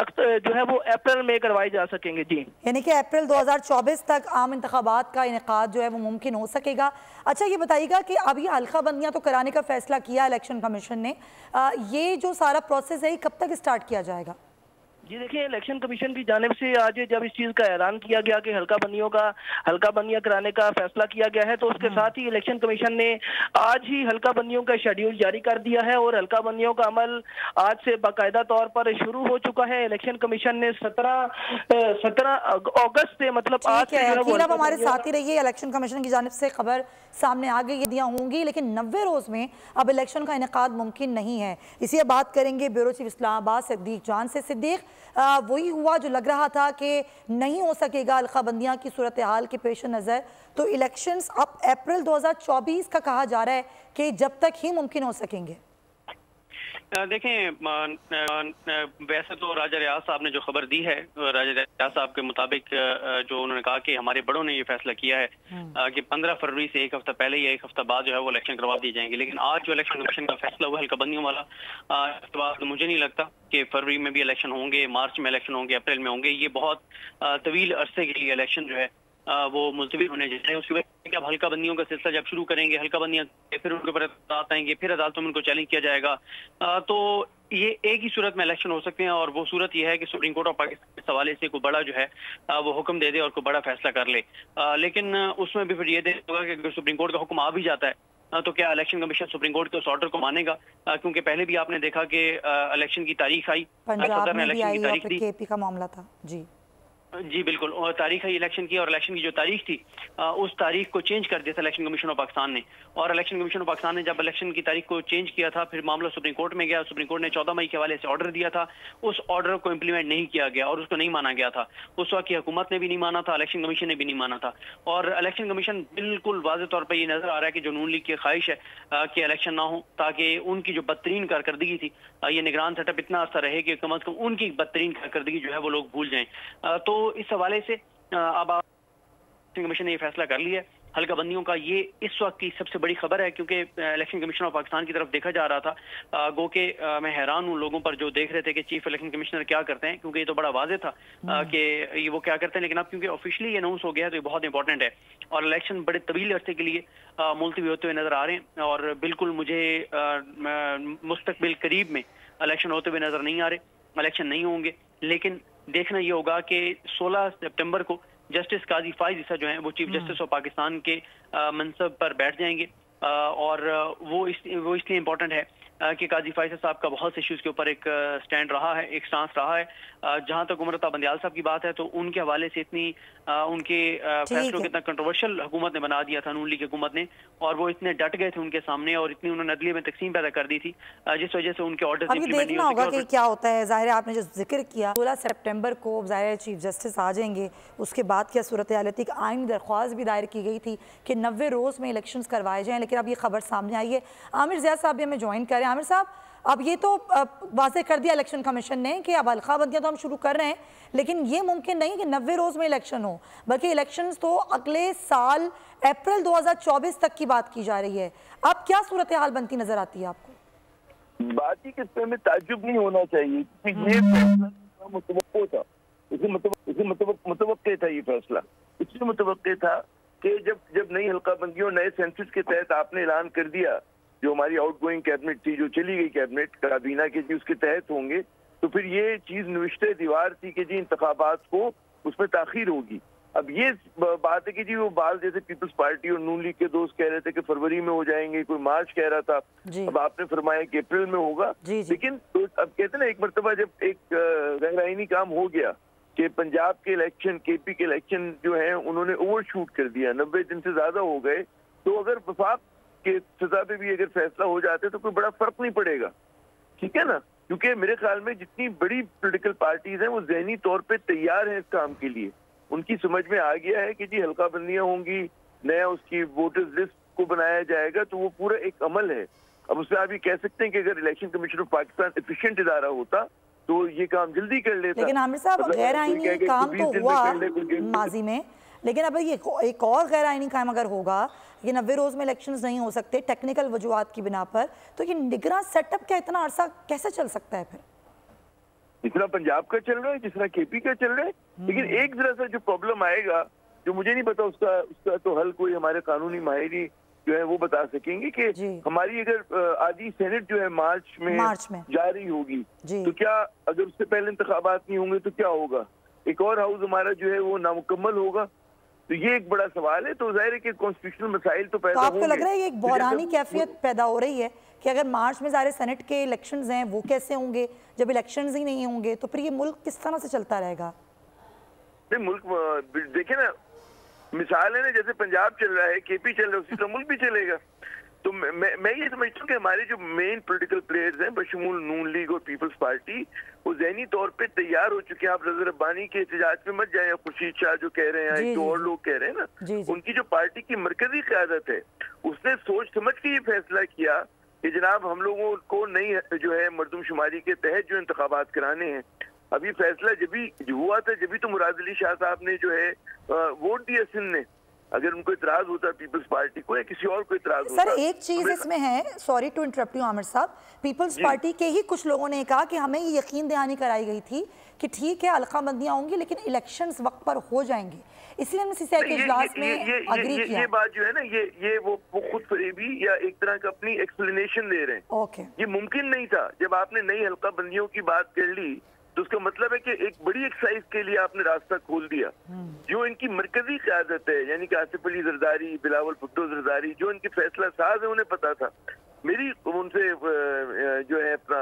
जो है वो अप्रैल में करवाए जा सकेंगे। जी, यानी कि अप्रैल दो हज़ार चौबीस तक आम इंतखाबात का इनेकाद जो है वो मुमकिन हो सकेगा। अच्छा, ये बताइएगा कि अब ये हल्का बंदियां तो कराने का फैसला किया इलेक्शन कमीशन ने, आ, ये जो सारा प्रोसेस है कब तक स्टार्ट किया जाएगा? जी देखिए, इलेक्शन कमीशन की जानिब से आज जब इस चीज़ का ऐलान किया गया कि हल्का बंदियों का हल्का बंदियां कराने का फैसला किया गया है, तो उसके साथ ही इलेक्शन कमीशन ने आज ही हल्का बंदियों का शेड्यूल जारी कर दिया है और हल्का बंदियों का अमल आज से बाकायदा तौर पर शुरू हो चुका है। इलेक्शन कमीशन ने सत्रह सत्रह अगस्त से मतलब आज से अब हमारे साथ ही रहिए। इलेक्शन कमीशन की जानिब से खबर सामने आ गई दियाँ होंगी, लेकिन नब्बे रोज़ में अब इलेक्शन का इनेकाद मुमकिन नहीं है। इसी बात करेंगे ब्यूरो चीफ इस्लामाबाद सिद्दीक जान से। सिद्दीक, आ, वही हुआ जो लग रहा था कि नहीं हो सकेगा अलखाबंदियाँ की सूरत हाल के पेश नज़र। तो इलेक्शंस अब अप्रैल दो हज़ार चौबीस का कहा जा रहा है कि जब तक ही मुमकिन हो सकेंगे। देखें, वैसे तो राजा रियाज साहब ने जो खबर दी है, राजा रियाज साहब के मुताबिक जो उन्होंने कहा कि हमारे बड़ों ने ये फैसला किया है कि पंद्रह फरवरी से एक हफ्ता पहले या एक हफ्ता बाद जो है वो इलेक्शन करवा दिए जाएंगे। लेकिन आज जो इलेक्शन कमीशन का फैसला हुआ हल्काबंदियों वाला, इसके बाद मुझे नहीं लगता कि फरवरी में भी इलेक्शन होंगे, मार्च में इलेक्शन होंगे, अप्रैल में होंगे। ये बहुत तवील अरसे के लिए इलेक्शन जो है वो मुलतवी होने जैसे हैं। उसकी वजह से अब हल्का बंदियों का सिलसिला जब शुरू करेंगे, हल्का बंदियां फिर उनके ऊपर अदालत आएंगे, फिर अदालतों में उनको चैलेंज किया जाएगा। तो ये एक ही सूरत में इलेक्शन हो सकते हैं और वो सूरत ये है कि सुप्रीम कोर्ट ऑफ पाकिस्तान के हवाले से कोई बड़ा जो है वो हुक्म दे दे और कोई बड़ा फैसला कर ले। लेकिन उसमें भी फिर ये देखना होगा कि अगर सुप्रीम कोर्ट का हुक्म आ भी जाता है तो क्या इलेक्शन कमीशन सुप्रीम कोर्ट के उस ऑर्डर को मानेगा? क्योंकि पहले भी आपने देखा कि इलेक्शन की तारीख आई, पंजाब में भी आई और फिर केपी का मामला था। जी जी बिल्कुल, और तारीख है इलेक्शन की, और इलेक्शन की जो तारीख थी आ, उस तारीख को चेंज कर दिया था इलेक्शन कमीशन ऑफ पाकिस्तान ने। और इलेक्शन कमीशन ऑफ पाकिस्तान ने जब इलेक्शन की तारीख को चेंज किया था, फिर मामला सुप्रीम कोर्ट में गया। सुप्रीम कोर्ट ने चौदह मई के हवाले से ऑर्डर दिया था, उस ऑर्डर को इम्प्लीमेंट नहीं किया गया और उसको नहीं माना गया था। उस वक्त की हुकूमत ने भी नहीं माना था, इलेक्शन कमीशन ने भी नहीं माना था। और इलेक्शन कमीशन बिल्कुल वाज़ेह तौर पर ये नजर आ रहा है कि जो नून लीग की ख्वाहिश है कि इलेक्शन ना हो, ताकि उनकी जो बदतरीन कारकर्दगी थी, ये निगरान सेटअप इतना अर्सा रहे कि कम अज कम उनकी बदतरीन कारकर्दगी जो है वो लोग भूल जाएं। तो इस हवाले से अब कमीशन ने ये फैसला कर लिया है। हल्का बंदियों का ये इस वक्त की सबसे बड़ी खबर है, क्योंकि इलेक्शन कमीशन ऑफ पाकिस्तान की तरफ देखा जा रहा था। गो के मैं हैरान हूँ लोगों पर जो देख रहे थे कि चीफ इलेक्शन कमिश्नर क्या करते हैं, क्योंकि ये तो बड़ा वाज़ेह था कि ये वो क्या करते हैं। लेकिन अब क्योंकि ऑफिशियली ये अनाउंस हो गया है तो ये बहुत इंपॉर्टेंट है और इलेक्शन बड़े तवील अरसे के लिए मुलतवी होते हुए नजर आ रहे हैं। और बिल्कुल मुझे मुस्तकबिल करीब में इलेक्शन होते हुए नजर नहीं आ रहे, इलेक्शन नहीं होंगे। लेकिन देखना ये होगा कि सोलह सितंबर को जस्टिस काजी फाइज ईसा जो हैं वो चीफ जस्टिस ऑफ पाकिस्तान के मनसब पर बैठ जाएंगे। आ, और वो इस वो इसलिए इम्पोर्टेंट है कि काजी फाइज साहब का बहुत से इश्यूज के ऊपर एक स्टैंड रहा है, एक स्टांस रहा है। जहां तक उमरता बंदियाल साहब की बात है तो उनके हवाले से इतनी उनके फैसलों को इतना कंट्रोवर्शियल हुकूमत ने बना दिया था, नून लीग हुकूमत ने, और वो इतने डट गए थे उनके सामने और इतनी उन्होंने अदलिया में तकसीम पैदा कर दी थी जिस वजह से उनके ऑर्डर इम्प्लीमेंट नहीं होगा कि क्या होता है। ज़ाहिर आपने जो जिक्र किया सोलह सितंबर को ज़ाहिर चीफ जस्टिस आ जाएंगे, उसके बाद क्या सूरत हाल थी। आइन दरख्वास्त भी दायर की गई थी कि नब्बे रोज़ में इलेक्शन करवाए जाएँ, लेकिन अब ये खबर सामने आई है। आमिर ज़िया साहब भी हमें ज्वाइन करें। आमिर साहब, अब ये तो वाज़ेह कर दिया इलेक्शन कमीशन ने कि अब अलखाबंदियाँ तो हम शुरू कर रहे हैं, लेकिन ये मुमकिन नहीं कि नब्बे रोज़ में इलेक्शन हो, बल्कि इलेक्शन तो अगले साल अप्रैल दो हज़ार चौबीस तक की बात की जा रही है। अब क्या सूरत हाल बनती नजर आती है आपको? बात ही किस पे में ताज्जुब नहीं होना चाहिए, ये फैसला मुतवक्को था, इसे मुतवक्के था, ये फैसला इसलिए मुतवक्के था कि जब जब नई हल्काबंदियों नए सेंसस के तहत आपने ऐलान कर दिया, जो हमारी आउटगोइंग कैबिनेट थी, जो चली गई कैबिनेट काबीना की थी, उसके तहत होंगे, तो फिर ये चीज निविश्ते दीवार थी कि जी इंतखाबात को उसमें ताखीर होगी। अब ये बात है कि जी वो बाल जैसे पीपल्स पार्टी और नून लीग के दोस्त कह रहे थे कि फरवरी में हो जाएंगे, कोई मार्च कह रहा था, अब आपने फरमाया कि अप्रैल में होगा। लेकिन तो अब कहते ना एक मरतबा जब एक गैर आईनी काम हो गया कि पंजाब के इलेक्शन, केपी के इलेक्शन जो है उन्होंने ओवर शूट कर दिया, नब्बे दिन से ज्यादा हो गए, तो अगर वफाक के सजा पे भी अगर फैसला हो जाते तो कोई बड़ा फर्क नहीं पड़ेगा, ठीक है ना। क्योंकि मेरे ख्याल में जितनी बड़ी पॉलिटिकल पार्टीज हैं वो जहनी तौर पे तैयार हैं इस काम के लिए। उनकी समझ में आ गया है कि जी हल्का बंदियां होंगी, नया उसकी वोटर्स लिस्ट को बनाया जाएगा, तो वो पूरा एक अमल है। अब उसमें आप ये कह सकते हैं कि अगर election commission of Pakistan efficient इदारा होता तो ये काम जल्दी कर लेता। लेकिन आमिर साहब गैर आईनी काम तो हुआ माजी में, लेकिन अब ये एक और गैर आईनी काम अगर होगा कि नब्बे रोज में इलेक्शंस नहीं हो सकते टेक्निकल वजूहात की बिना पर, तो ये निगरान सेटअप क्या इतना अरसा कैसे चल सकता है फिर? जितना पंजाब का चल रहा है, जितना केपी का चल रहा है। लेकिन एक जरा सा जो प्रॉब्लम आएगा, जो मुझे नहीं पता उसका उसका तो हल कोई हमारे कानूनी माहिरी जो है वो बता सकेंगे कि हमारी अगर आधी सेनेट जो है मार्च में, मार्च में जारी होगी तो क्या अगर उससे पहले इंतखाबात नहीं होंगे तो क्या होगा? एक और हाउस हमारा जो है वो नामुकम्मल होगा, तो ये एक बड़ा सवाल है। तो जाहिर है कि कॉन्स्टिट्यूशनल मसाइल तो पैदा होंगे। तो आपको लग रहा है ये एक बहरानी कैफियत पैदा हो रही है कि अगर मार्च में सारे सेनेट के इलेक्शंस हैं वो कैसे होंगे जब इलेक्शंस ही नहीं होंगे, तो फिर ये मुल्क किस तरह से चलता रहेगा? नहीं, मुल्क देखे ना, मिसाल है ना, जैसे पंजाब चल रहा है, केपी चल रहा है, उसी तरह मुल्क भी चलेगा। तो मैं मैं ये समझता हूँ कि हमारे जो मेन पॉलिटिकल प्लेयर्स हैं बशमूल नून लीग और पीपल्स पार्टी, वो ज़हनी तौर पे तैयार हो चुके हैं। आप नजर रब्बानी के एहतजाज में मत जाए, खुर्शीद शाह जो कह रहे हैं, तो और लोग कह रहे हैं ना, जी, जी। उनकी जो पार्टी की मरकजी क़यादत है उसने सोच समझ के ये फैसला किया कि जनाब हम लोगों को नई जो है मरदमशुमारी के तहत जो इंतखाबात कराने हैं। अभी फैसला जब भी हुआ था, जब भी तो मुराद अली शाह साहब ने जो है वोट दिया सिंध ने। अगर उनको इतराज होता पीपल्स पार्टी को या किसी और को इतराज होता। सर एक चीज इसमें है, sorry to interrupt you Amir sahab, people's party के ही कुछ लोगों ने कहा कि हमें ये यकीन दहानी कराई गई थी कि ठीक है अलकाबंदियां होंगी लेकिन इलेक्शंस वक्त पर हो जाएंगे, इसलिए हमने सीसीआई के इजलास में अग्री किया। ये बात जो है ना, ये ये वो वो खुद फरेबी या एक तरह का अपनी एक्सप्लेनेशन दे रहे हैं। ओके, ये मुमकिन नहीं था। जब आपने नई हल्का बंदियों की बात कर ली तो उसका मतलब है कि एक बड़ी एक्सरसाइज के लिए आपने रास्ता खोल दिया। जो इनकी मरकजी क़यादत है, यानी कि आसिफ अली जरदारी, बिलावल भुट्टो जरदारी, जो इनके फैसला साज है, उन्हें पता था। मेरी उनसे जो है अपना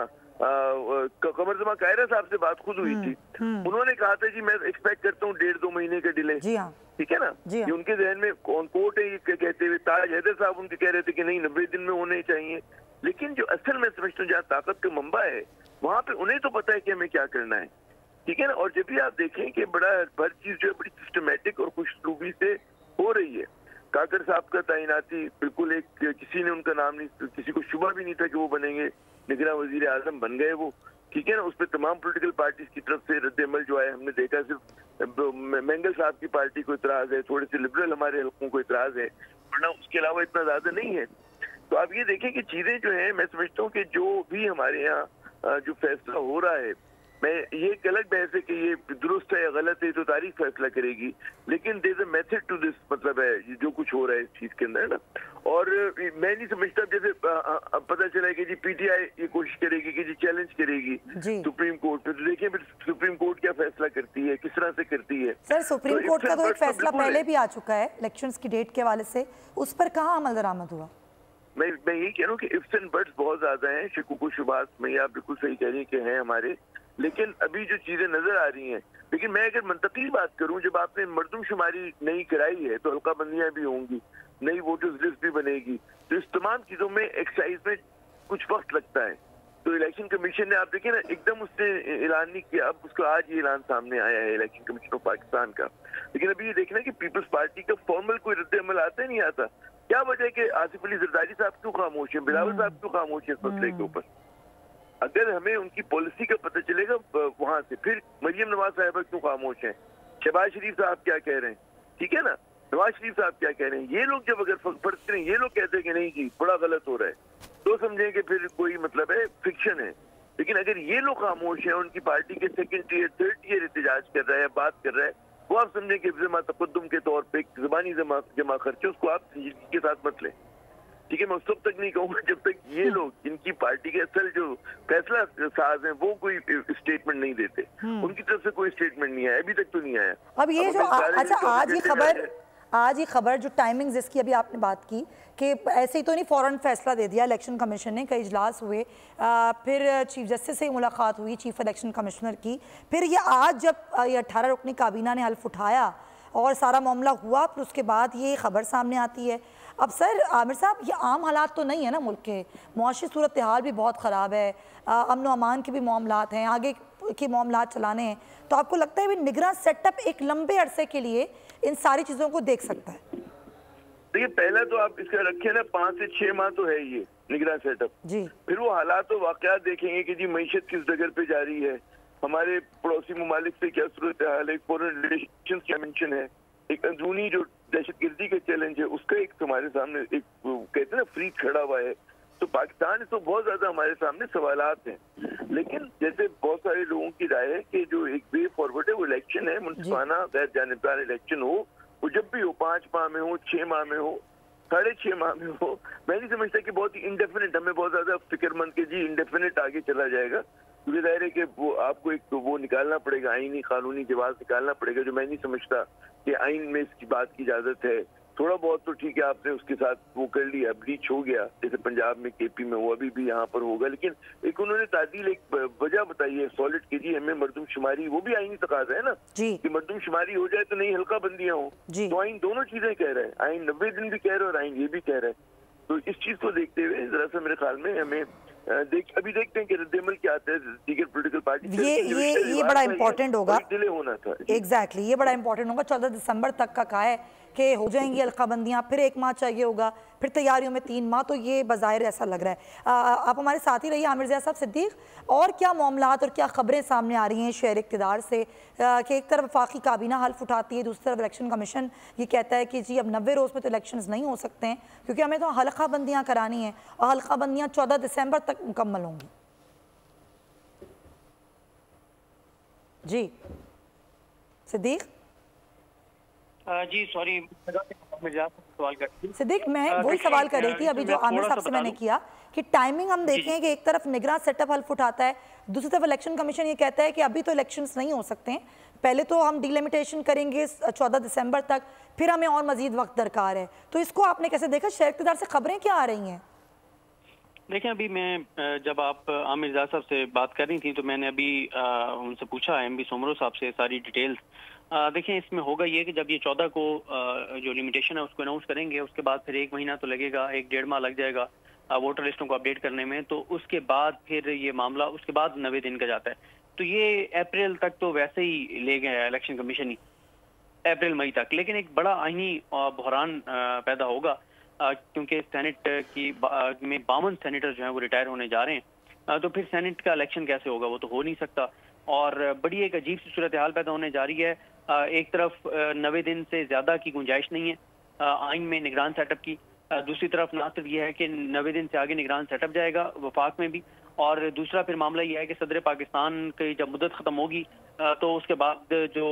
कमर जमा कायरा साहब से बात खुद हुई थी। उन्होंने कहा था जी मैं एक्सपेक्ट करता हूँ डेढ़ दो महीने का डिले। जी हाँ, ठीक है ना, ये उनके जहन में कौन कोर्ट है ये कहते हुए। ताज हैदर साहब उनके कह रहे थे कि नहीं नब्बे दिन में होने चाहिए। लेकिन जो असल में समझता हूँ जहाँ ताकत का मंबा है, वहां पे उन्हें तो पता है कि हमें क्या करना है। ठीक है ना, और जब भी आप देखें कि बड़ा हर चीज जो है बड़ी सिस्टमेटिक और खुशरूबी से हो रही है। काकर साहब का तैनाती बिल्कुल एक, किसी ने उनका नाम नहीं, किसी को शुबा भी नहीं था कि वो बनेंगे, निगरां वजीर आजम बन गए वो। ठीक है ना, उस पर तमाम पोलिटिकल पार्टीज की तरफ से रद्द अमल जो है हमने देखा। सिर्फ मेंगल साहब की पार्टी को इतराज है, थोड़े से लिबरल हमारे हल्कों को इतराज है, वरना उसके अलावा इतना ज्यादा नहीं है। तो आप ये देखें कि चीजें जो है, मैं समझता हूँ कि जो भी हमारे यहाँ जो फैसला हो रहा है, मैं ये एक अलग बहस है कि ये दुरुस्त है या गलत है तो तारीख फैसला करेगी, लेकिन there is a method to this, मतलब है जो कुछ हो रहा है इस चीज के अंदर ना। और मैं नहीं समझता जैसे पता चला है कि जी पीटीआई ये कोशिश करेगी कि जी चैलेंज करेगी सुप्रीम कोर्ट में, तो देखिए फिर सुप्रीम कोर्ट क्या फैसला करती है, किस तरह से करती है। सर सुप्रीम तो कोर्ट का तो एक फैसला पहले भी आ चुका है इलेक्शंस की डेट के हवाले से, उस पर कहाँ अमल दरामद हुआ? मैं मैं यही कह रहा हूँ कि इफ्स एंड बट्स बहुत ज्यादा हैं, शिकूक व शुबहात में आप बिल्कुल सही कह रही हैं कि हैं हमारे, लेकिन अभी जो चीजें नजर आ रही हैं। लेकिन मैं अगर मंतकी बात करूं, जब आपने मर्दमशुमारी नई कराई है तो हल्का बंदियां भी होंगी, नई वोटर्स लिस्ट भी बनेगी, तो इस तमाम चीजों में एक्सरसाइज में कुछ वक्त लगता है। तो इलेक्शन कमीशन ने आप देखिए ना एकदम उसने ऐलान नहीं किया, अब उसका आज ये ऐलान सामने आया है इलेक्शन कमीशन ऑफ पाकिस्तान का। लेकिन अभी ये देखना कि पीपल्स पार्टी का फॉर्मल कोई रद्द अमल आता है नहीं आता। क्या वजह है कि आसिफ अली जरदारी साहब क्यों खामोश है, बिलावल साहब क्यों खामोश है इस मसले के ऊपर? अगर हमें उनकी पॉलिसी का पता चलेगा वहां से, फिर मरियम नवाज साहब क्यों खामोश हैं, शहबाज शरीफ साहब क्या कह रहे हैं, ठीक है ना, नवाज शरीफ साहब क्या कह रहे हैं, ये लोग जब अगर फर्ज करें ये लोग कहते हैं कि नहीं जी बड़ा गलत हो रहा है, तो समझें कि फिर कोई मतलब है फिक्शन है। लेकिन अगर ये लोग खामोश हैं, उनकी पार्टी के सेकंड ईयर थर्ड ईयर एहतजाज कर रहा है, बात कर रहा है, वो आप समझें कि जमा तकद्दुम के तौर पे जबानी जमा जमा खर्चे, उसको आप संजीदगी के साथ मत लें। ठीक है, मैं उस तब तक नहीं कहूँगा जब तक ये लोग इनकी पार्टी के असल जो फैसला साज हैं वो कोई स्टेटमेंट नहीं देते। उनकी तरफ से कोई स्टेटमेंट नहीं आया, अभी तक तो नहीं आया। अब ये जो अच्छा आज ये खबर आज ये खबर जो टाइमिंग जिसकी अभी आपने बात की कि ऐसे ही तो नहीं फ़ौरन फैसला दे दिया इलेक्शन कमीशन ने, कई इजलास हुए, आ, फिर चीफ जस्टिस से मुलाकात हुई चीफ इलेक्शन कमिश्नर की, फिर ये आज जब ये अठारह रुकनी काबीना ने हल्फ उठाया और सारा मामला हुआ, फिर उसके बाद ये खबर सामने आती है। अब सर आमिर साहब ये आम हालात तो नहीं है ना, मुल्क के मुआशी सूरत हाल भी बहुत ख़राब है, अमन व अमान के भी मामलात हैं, आगे के मामलात चलाने हैं, तो आपको लगता है भी निगरान सेटअप एक लंबे अरसे के लिए इन सारी चीज़ों को देख सकता है? देखिए पहला तो आप इसका रखें ना, पाँच से छः माह तो है ये निगरान सेटअप जी, फिर वो हालात और वाक़यात देखेंगे कि जी मईशत किस डगर पे जा रही है, हमारे पड़ोसी ममालिक से क्या सूरत हाल है, फॉरेन रिलेशंस क्या मेंशन है, एक अंदरूनी जो दहशतगर्दी का चैलेंज है उसका एक हमारे सामने एक कहते हैं ना फ्री खड़ा हुआ है। तो पाकिस्तान तो बहुत ज्यादा हमारे सामने सवालात हैं, लेकिन जैसे बहुत सारे लोगों की राय है कि जो एक वे फॉरवर्ड है वो इलेक्शन है, मुनसिफाना गैर जानिबदार इलेक्शन हो, वो जब भी हो, पाँच माह में हो, छः माह में हो, साढ़े छः माह में हो, मैं नहीं समझता कि बहुत ही इंडेफिनिट, हमें बहुत ज्यादा फिक्रमंद के जी इंडेफिनिट आगे चला जाएगा, क्योंकि जाहिर है कि वो आपको एक तो वो निकालना पड़ेगा, आईनी कानूनी जवाब निकालना पड़ेगा, जो मैं नहीं समझता कि आइन में इसकी बात की इजाजत है। थोड़ा बहुत तो ठीक है आपने उसके साथ वो कर लिया, ब्रीच हो गया, जैसे पंजाब में केपी में वो अभी भी यहाँ पर होगा, लेकिन एक उन्होंने तादील एक वजह बताई है सॉलिड की जी हमें मर्दमशुमारी, वो भी आईनी तकाजा है ना कि मर्दमशुमारी हो जाए तो नहीं हल्का बंदियां हो, तो आइन दोनों चीजें कह रहा है, आइन नब्बे दिन भी कह रहा है और आइन ये भी कह रहा है। तो इस चीज को देखते हुए जरा सा मेरे ख्याल में हमें देख अभी देखते हैं कि रद्द-ए-अमल क्या आता है दीगर पॉलिटिकल पार्टी। ये ये ये बड़ा इंपॉर्टेंट होगा, डिले होना था। एग्जैक्टली ये बड़ा इंपॉर्टेंट होगा। चौदह दिसंबर तक का कहा है कि हो जाएंगी हल्काबंदियाँ, फिर एक माह चाहिए होगा, फिर तैयारियों में तीन माह, तो ये बज़ाहिर ऐसा लग रहा है। आ, आप हमारे साथ ही रहिए आमिर ज़िया साहब। सिद्दीक, और क्या मामलात और क्या खबरें सामने आ रही हैं शेर इक़्तिदार से कि एक तरफ वफाकी काबीना हल्फ उठाती है, दूसरी तरफ इलेक्शन कमीशन ये कहता है कि जी अब नब्बे रोज़ में तो इलेक्शन नहीं हो सकते हैं क्योंकि हमें तो हल्काबंदियाँ करानी हैं और हल्काबंदियाँ चौदह दिसंबर तक मुकम्मल होंगी। जी सिद्दीक। जी सॉरी सवाल कर सिद्दीक, मैं वही सवाल कर रही थी अभी जो आमिर साहब से मैंने किया कि टाइमिंग हम देखें कि एक तरफ निगरान सेटअप हल्फ उठाता है, दूसरी तरफ इलेक्शन कमीशन ये कहता है कि अभी तो इलेक्शंस नहीं हो सकते हैं, पहले तो हम डिलिमिटेशन करेंगे चौदह दिसंबर तक, फिर हमें और मजीद वक्त दरकार है। तो इसको आपने कैसे देखा? शेर इक़्तिदार से खबरें क्या आ रही हैं? देखें, अभी मैं जब आप आमिर ज़िया साहब से बात कर रही थी तो मैंने अभी उनसे पूछा एम बी सोमरो साहब से सारी डिटेल्स। देखें, इसमें होगा ये कि जब ये चौदह को जो लिमिटेशन है उसको अनाउंस करेंगे, उसके बाद फिर एक महीना तो लगेगा, एक डेढ़ माह लग जाएगा वोटर लिस्टों को अपडेट करने में, तो उसके बाद फिर ये मामला उसके बाद नब्बे दिन का जाता है। तो ये अप्रैल तक तो वैसे ही ले गए इलेक्शन कमीशन ही, अप्रैल मई तक। लेकिन एक बड़ा आईनी बहरान पैदा होगा क्योंकि सेनेट की में बावन सेनेटर जो हैं वो रिटायर होने जा रहे हैं, तो फिर सेनेट का इलेक्शन कैसे होगा? वो तो हो नहीं सकता। और बड़ी एक अजीब सी सूरत हाल पैदा होने जा रही है। एक तरफ नब्बे दिन से ज़्यादा की गुंजाइश नहीं है आइन में निगरान सेटअप की, दूसरी तरफ ना सिर्फ ये है कि नब्बे दिन से आगे निगरान सेटअप जाएगा वफाक में भी, और दूसरा फिर मामला ये है कि सदर पाकिस्तान की जब मुद्दत ख़त्म होगी तो उसके बाद जो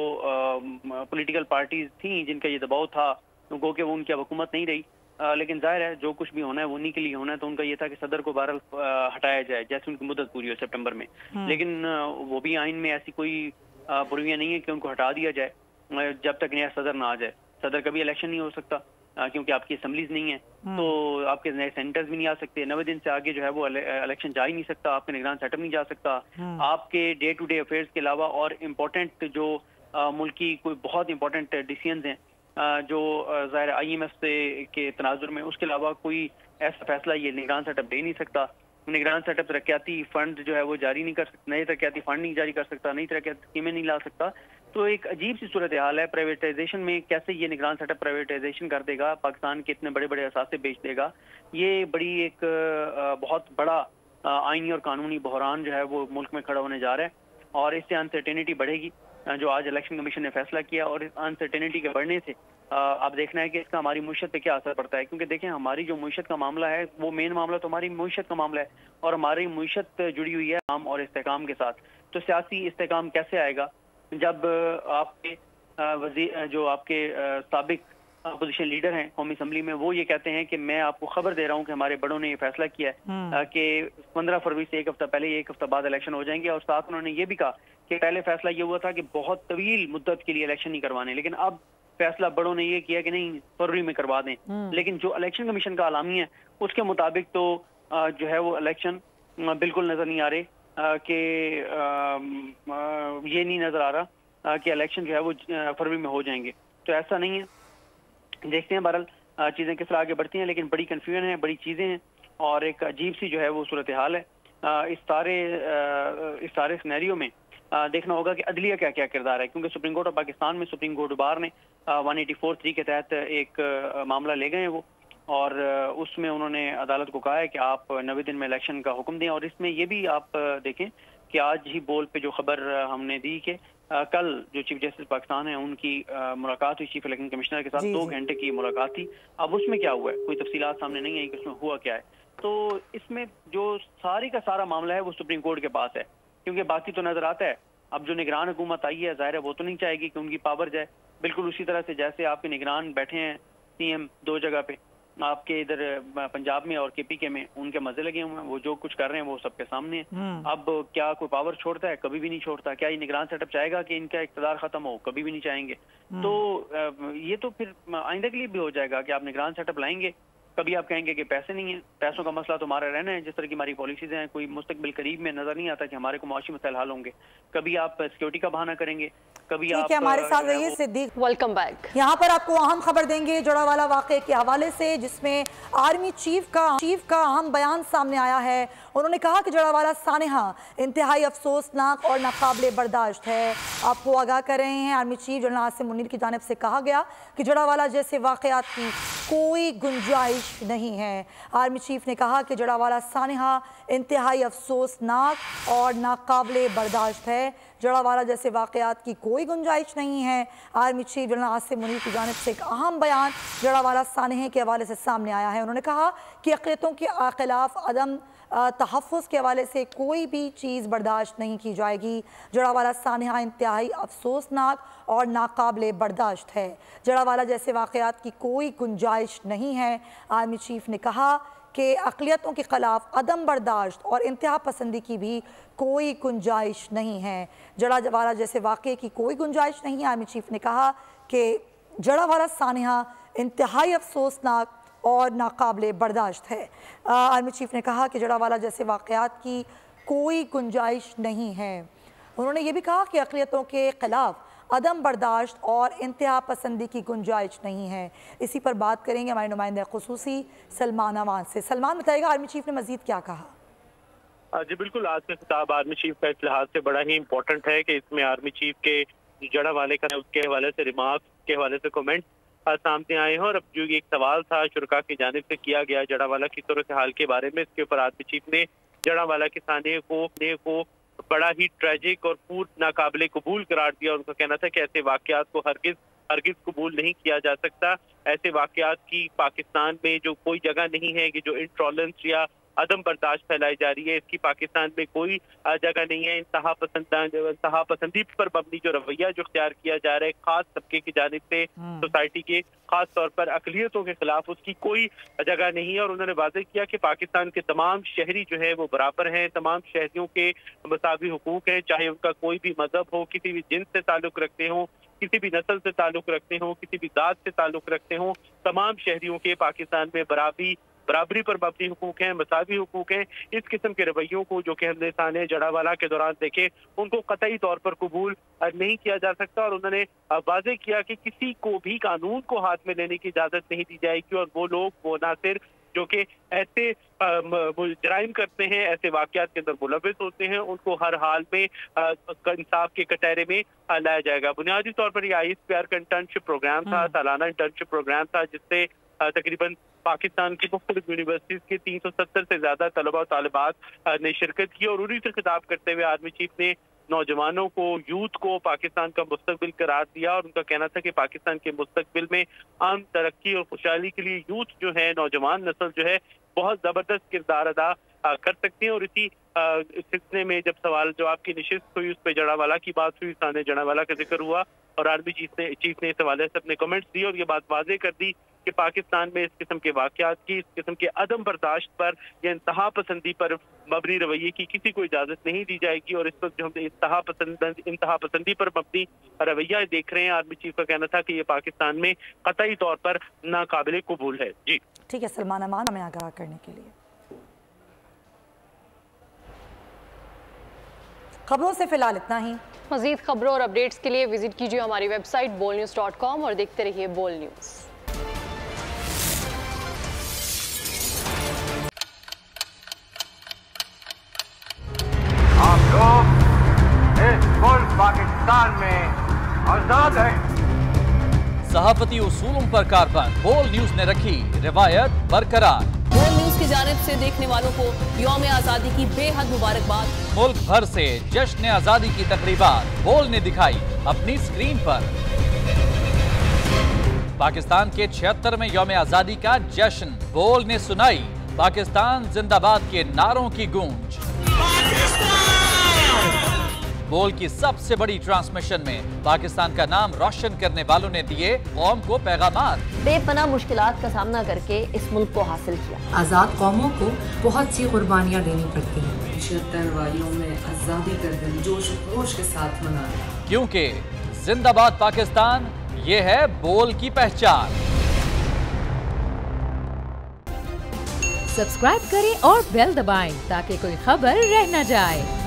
पॉलिटिकल पार्टीज थी जिनका ये दबाव था, गो कि वो उनकी अब हुकूमत नहीं रही, आ, लेकिन जाहिर है जो कुछ भी होना है वो उन्हीं के लिए होना है। तो उनका ये था कि सदर को बहरहाल हटाया जाए जैसे उनकी मुद्दत पूरी हो सितंबर में, लेकिन वो भी आइन में ऐसी कोई प्रोविजन नहीं है कि उनको हटा दिया जाए जब तक नया सदर ना आ जाए। सदर कभी इलेक्शन नहीं हो सकता क्योंकि आपकी असम्बलीज नहीं है, तो आपके नए सेंटर्स भी नहीं आ सकते। नब्बे दिन से आगे जो है वो इलेक्शन जा ही नहीं सकता, आपका निगरान सेटअप नहीं जा सकता। आपके डे टू डे अफेयर्स के अलावा और इम्पोर्टेंट जो मुल्क की कोई बहुत इंपॉर्टेंट डिसीजंस हैं जो ज़ाहिर आई एम एफ से के तनाजुर में, उसके अलावा कोई ऐसा फैसला ये निगरान सेटअप ले नहीं सकता। निगरान सेटअप तरक्याती फंड जो है वो जारी नहीं कर सकता, नए तरक्याती फंड नहीं जारी कर सकता, नई तरक्याती स्कीमें नहीं ला सकता। तो एक अजीब सी सूरत हाल है। प्राइवेटाइजेशन में कैसे ये निगरान सेटअप प्राइवेटाइजेशन कर देगा, पाकिस्तान के इतने बड़े बड़े असासे बेच देगा, ये बड़ी एक बहुत बड़ा आईनी और कानूनी बहरान जो है वो मुल्क में खड़ा होने जा रहा है, और इससे अनसर्टेनिटी बढ़ेगी जो आज इलेक्शन कमीशन ने फैसला किया। और इस अनसर्टेनिटी के बढ़ने से आप देखना है कि इसका हमारी मुईशत पे क्या असर पड़ता है, क्योंकि देखें हमारी जो मुईशत का मामला है वो मेन मामला तो हमारी मुईशत का मामला है, और हमारी मुईशत जुड़ी हुई है आम और इस्तेकाम के साथ। तो सियासी इस्तेकाम कैसे आएगा जब आपके वज़ीर जो आपके साबिक अपोजिशन लीडर हैं कौमी असम्बली में, वो ये कहते हैं कि मैं आपको खबर दे रहा हूँ कि हमारे बड़ों ने ये फैसला किया है कि पंद्रह फरवरी से एक हफ्ता पहले एक हफ्ता बाद इलेक्शन हो जाएंगे। और साथ उन्होंने ये भी कहा कि पहले फैसला ये हुआ था कि बहुत तवील मुद्दत के लिए इलेक्शन नहीं करवाने, लेकिन अब फैसला बड़ों ने ये किया कि नहीं फरवरी में करवा दें। लेकिन जो इलेक्शन कमीशन का आलामी है उसके मुताबिक तो जो है वो इलेक्शन बिल्कुल नजर नहीं आ रहे कि ये नहीं नजर आ रहा कि इलेक्शन जो है वो फरवरी में हो जाएंगे। तो ऐसा नहीं है, देखते हैं बहरहाल चीजें किस तरह आगे बढ़ती हैं, लेकिन बड़ी कंफ्यूजन है, बड़ी चीजें हैं और एक अजीब सी जो है वो सूरत हाल है। इस सारे इस सारे सिनेरियो में देखना होगा कि अदलिया क्या क्या किरदार है, क्योंकि सुप्रीम कोर्ट ऑफ पाकिस्तान में सुप्रीम कोर्ट बार ने वन एटी फोर थ्री के तहत एक मामला ले गए हैं वो, और उसमें उन्होंने अदालत को कहा है कि आप नब्बे दिन में इलेक्शन का हुक्म दें। और इसमें ये भी आप देखें कि आज ही बोल पे जो खबर हमने दी कि कल जो चीफ जस्टिस पाकिस्तान है उनकी मुलाकात हुई चीफ इलेक्शन कमिश्नर के साथ, दो घंटे की मुलाकात थी। अब उसमें क्या हुआ है, कोई तफसीलात सामने नहीं आई कि उसमें हुआ क्या है। तो इसमें जो सारी का सारा मामला है वो सुप्रीम कोर्ट के पास है, क्योंकि बाकी तो नजर आता है अब जो निगरान हुकूमत आई है जाहिर है वो तो नहीं चाहेगी कि उनकी पावर जाए, बिल्कुल उसी तरह से जैसे आपके निगरान बैठे हैं सीएम दो जगह पे, आपके इधर पंजाब में और केपी के में उनके मजे लगे हुए हैं, वो जो कुछ कर रहे हैं वो सबके सामने है। अब क्या कोई पावर छोड़ता है? कभी भी नहीं छोड़ता। क्या ये निगरान सेटअप चाहेगा कि इनका इक़्तिदार खत्म हो? कभी भी नहीं चाहेंगे। तो ये तो फिर आइंदा के लिए भी हो जाएगा कि आप निगरान सेटअप लाएंगे, कभी आप कहेंगे कि पैसे नहीं है, पैसों का मसला तो हमारा रहना है, जिस तरह की हमारी पॉलिसीज हैं, कोई मुस्तकबिल करीब में नजर नहीं आता कि हमारे को मुआशी मसले हल होंगे। कभी आप सिक्योरिटी का बहाना करेंगे, कभी ठीक आप है, हमारे साथ रहिए सिद्दीक। Welcome back. यहाँ पर आपको अहम खबर देंगे जड़ावाला वाक़े के हवाले से, जिसमें आर्मी चीफ का चीफ का अहम बयान सामने आया है। उन्होंने कहा कि जड़ावाला सानहा इंतहाई अफसोसनाक और नाकाबिले बर्दाश्त है। आपको आगाह कर रहे हैं, army chief general Asim Munir की जानिब से कहा गया कि जड़ावाला जैसे वाक़यात की कोई गुंजाइश नहीं है। आर्मी चीफ ने कहा कि जड़ावाला सानहा इंतहाई अफसोसनाक और नाकाबिले बर्दाश्त है। जड़ावाला जैसे वाक़यात की कोई गुंजाइश नहीं है। Army chief general Asim Munir की जानिब से एक अहम बयान जड़ावाला सानहे के हवाले से सामने आया है। उन्होंने कहा कि अक़लियतों के खिलाफ अदम तहफ़्फ़ुज़ के हवाले से कोई भी चीज़ बर्दाश्त नहीं की जाएगी। जड़ावाला सानहा इंतहाई अफसोसनाक और नाकाबिले बर्दाश्त है। जड़ावाला जैसे वाक़यात की कोई गुंजाइश नहीं है। आर्मी चीफ ने कहा कि अक़लियतों के ख़िलाफ़ अदम बर्दाश्त और इंतहा पसंदी की भी कोई गुंजाइश नहीं है। जड़ावाला जैसे वाक़े की कोई गुंजाइश नहीं है। आर्मी चीफ ने कहा कि जड़ावाला सानहा इंतहाई अफसोसनाक और नाकाबिले बर्दाश्त है। आर्मी चीफ ने कहा कि जड़ावाला जैसे वाक़यात की कोई गुंजाइश नहीं है। उन्होंने ये भी कहा कि अक़लियतों के ख़िलाफ़ अदम बर्दाश्त और इंतहा पसंदी की गुंजाइश नहीं है। इसी पर बात करेंगे हमारे नुमाइंदा ख़ुसूसी सलमान अवान से। सलमान, बताइएगा आर्मी चीफ ने मज़ीद क्या कहा? जी बिल्कुल, आज का खिताब आर्मी चीफ का इस लिहाज से बड़ा ही इंपॉर्टेंट है कि इसमें आर्मी चीफ के जड़ावाले का उसके हवाले से रिमार्क्स के हवाले से कमेंट सामने आए हैं। और अब जो एक सवाल था शुरा की जानिब से किया गया जड़ावाला की सूरत हाल के बारे में, इसके ऊपर आर्मी चीफ ने जड़ावाला के सानहे को को बड़ा ही ट्रेजिक और पूर्ण नाकाबिले कबूल करार दिया। उनका कहना था कि ऐसे वाक़यात को हरगिज हरगिज कबूल नहीं किया जा सकता। ऐसे वाक़यात की पाकिस्तान में जो कोई जगह नहीं है कि जो इंटॉलरेंस या अदम बर्दाश्त फैलाई जा रही है, इसकी पाकिस्तान में कोई जगह नहीं है। इंतहा पसंद इंतहा पसंदी पर मबनी जो रवैया जो इख्तियार किया जा रहा है खास तबके की जानिब से, सोसाइटी के खास तौर पर अक़लियतों के खिलाफ, उसकी कोई जगह नहीं है। और उन्होंने वाज़ेह किया कि पाकिस्तान के तमाम शहरी जो है वो बराबर हैं, तमाम शहरियों के मसावी हुकूक हैं, चाहे उनका कोई भी मजहब हो, किसी भी जिन्स से ताल्लुक़ रखते हों, किसी भी नस्ल से ताल्लुक़ रखते हों, किसी भी जात से ताल्लुक़ रखते हों, तमाम शहरियों के पाकिस्तान में बराबरी बराबरी पर मबनी हुकूक हैं, मसावी हुकूक हैं। इस किस्म के रवैयों को जो कि हमने सानहे जड़ावाला के दौरान देखे, उनको कतई तौर पर कबूल नहीं किया जा सकता। और उन्होंने वाज़ेह किया कि किसी को भी कानून को हाथ में लेने की इजाज़त नहीं दी जाएगी। और वो लोग, वो नासिर जो कि ऐसे जराइम करते हैं, ऐसे वाक़यात के अंदर मुलव्विस होते हैं, उनको हर हाल में इंसाफ के कटहरे में लाया जाएगा। बुनियादी तौर पर यह आई एस पी आर का इंटर्नशिप प्रोग्राम था, सालाना इंटर्नशिप प्रोग्राम था, जिससे तकरीबन पाकिस्तान की मुख्तलिफ यूनिवर्सिटीज के तीन सौ सत्तर से ज्यादा तलबा और तालिबात ने शिरकत की। और उन्हीं से खिताब करते हुए आर्मी चीफ ने नौजवानों को, यूथ को पाकिस्तान का मुस्तकबिल करार दिया। और उनका कहना था कि पाकिस्तान के मुस्तकबिल में आम तरक्की और खुशहाली के लिए यूथ जो है, नौजवान नस्ल जो है, बहुत जबरदस्त किरदार अदा कर सकते हैं। और इसी इस सिलसिले में जब सवाल जवाब की निशिस्त हुई, उस पर जड़ावाला की बात हुई, सानहे जड़ावाला का जिक्र हुआ और आर्मी चीफ ने चीफ ने इस हवाले से अपने कमेंट्स दिए और ये बात वाज़ेह कर दी कि पाकिस्तान में इस किस्म के वाक़यात की, इस किस्म के अदम बर्दाश्त पर या इंतहा पसंदी पर मबनी रवैये की किसी को इजाज़त नहीं दी जाएगी। और इस वक्त जो हम इंतहा पसंद इंतहा पसंदी पर मबनी रवैया देख रहे हैं, आर्मी चीफ का कहना था कि ये पाकिस्तान में कतई तौर पर नाकाबिले कबूल है। जी ठीक है सलमान अमान, हमें आगाह करने के लिए। खबरों से फिलहाल इतना ही। मज़ीद खबरों और अपडेट्स के लिए विजिट कीजिए हमारी वेबसाइट बोल न्यूज़ डॉट कॉम और देखते रहिए बोल न्यूज़। आप लोग इस मुल्क पाकिस्तान में आजाद हैं। सहाफती उसूलों पर कारबंद बोल न्यूज ने रखी रिवायत बरकरार। बोल न्यूज की जानिब से देखने वालों को यौम आज़ादी की बेहद मुबारकबाद। मुल्क भर से जश्न आज़ादी की तकरीबात बोल ने दिखाई अपनी स्क्रीन पर। पाकिस्तान के छिहत्तरवें यौम आज़ादी का जश्न बोल ने सुनाई पाकिस्तान जिंदाबाद के नारों की गूंज। बोल की सबसे बड़ी ट्रांसमिशन में पाकिस्तान का नाम रोशन करने वालों ने दिए कौम को पैगामात। बेपनाह मुश्किलात का सामना करके इस मुल्क को हासिल किया। आज़ाद कौमों को बहुत सी कुर्बानियाँ देनी पड़ती हैं। छिहत्तर वालियों में आज़ादी का दिन जोश खरोश के साथ मनाया, क्योंकि जिंदाबाद पाकिस्तान ये है बोल की पहचान। सब्सक्राइब करें और बेल दबाएं ताकि कोई खबर रह न जाए।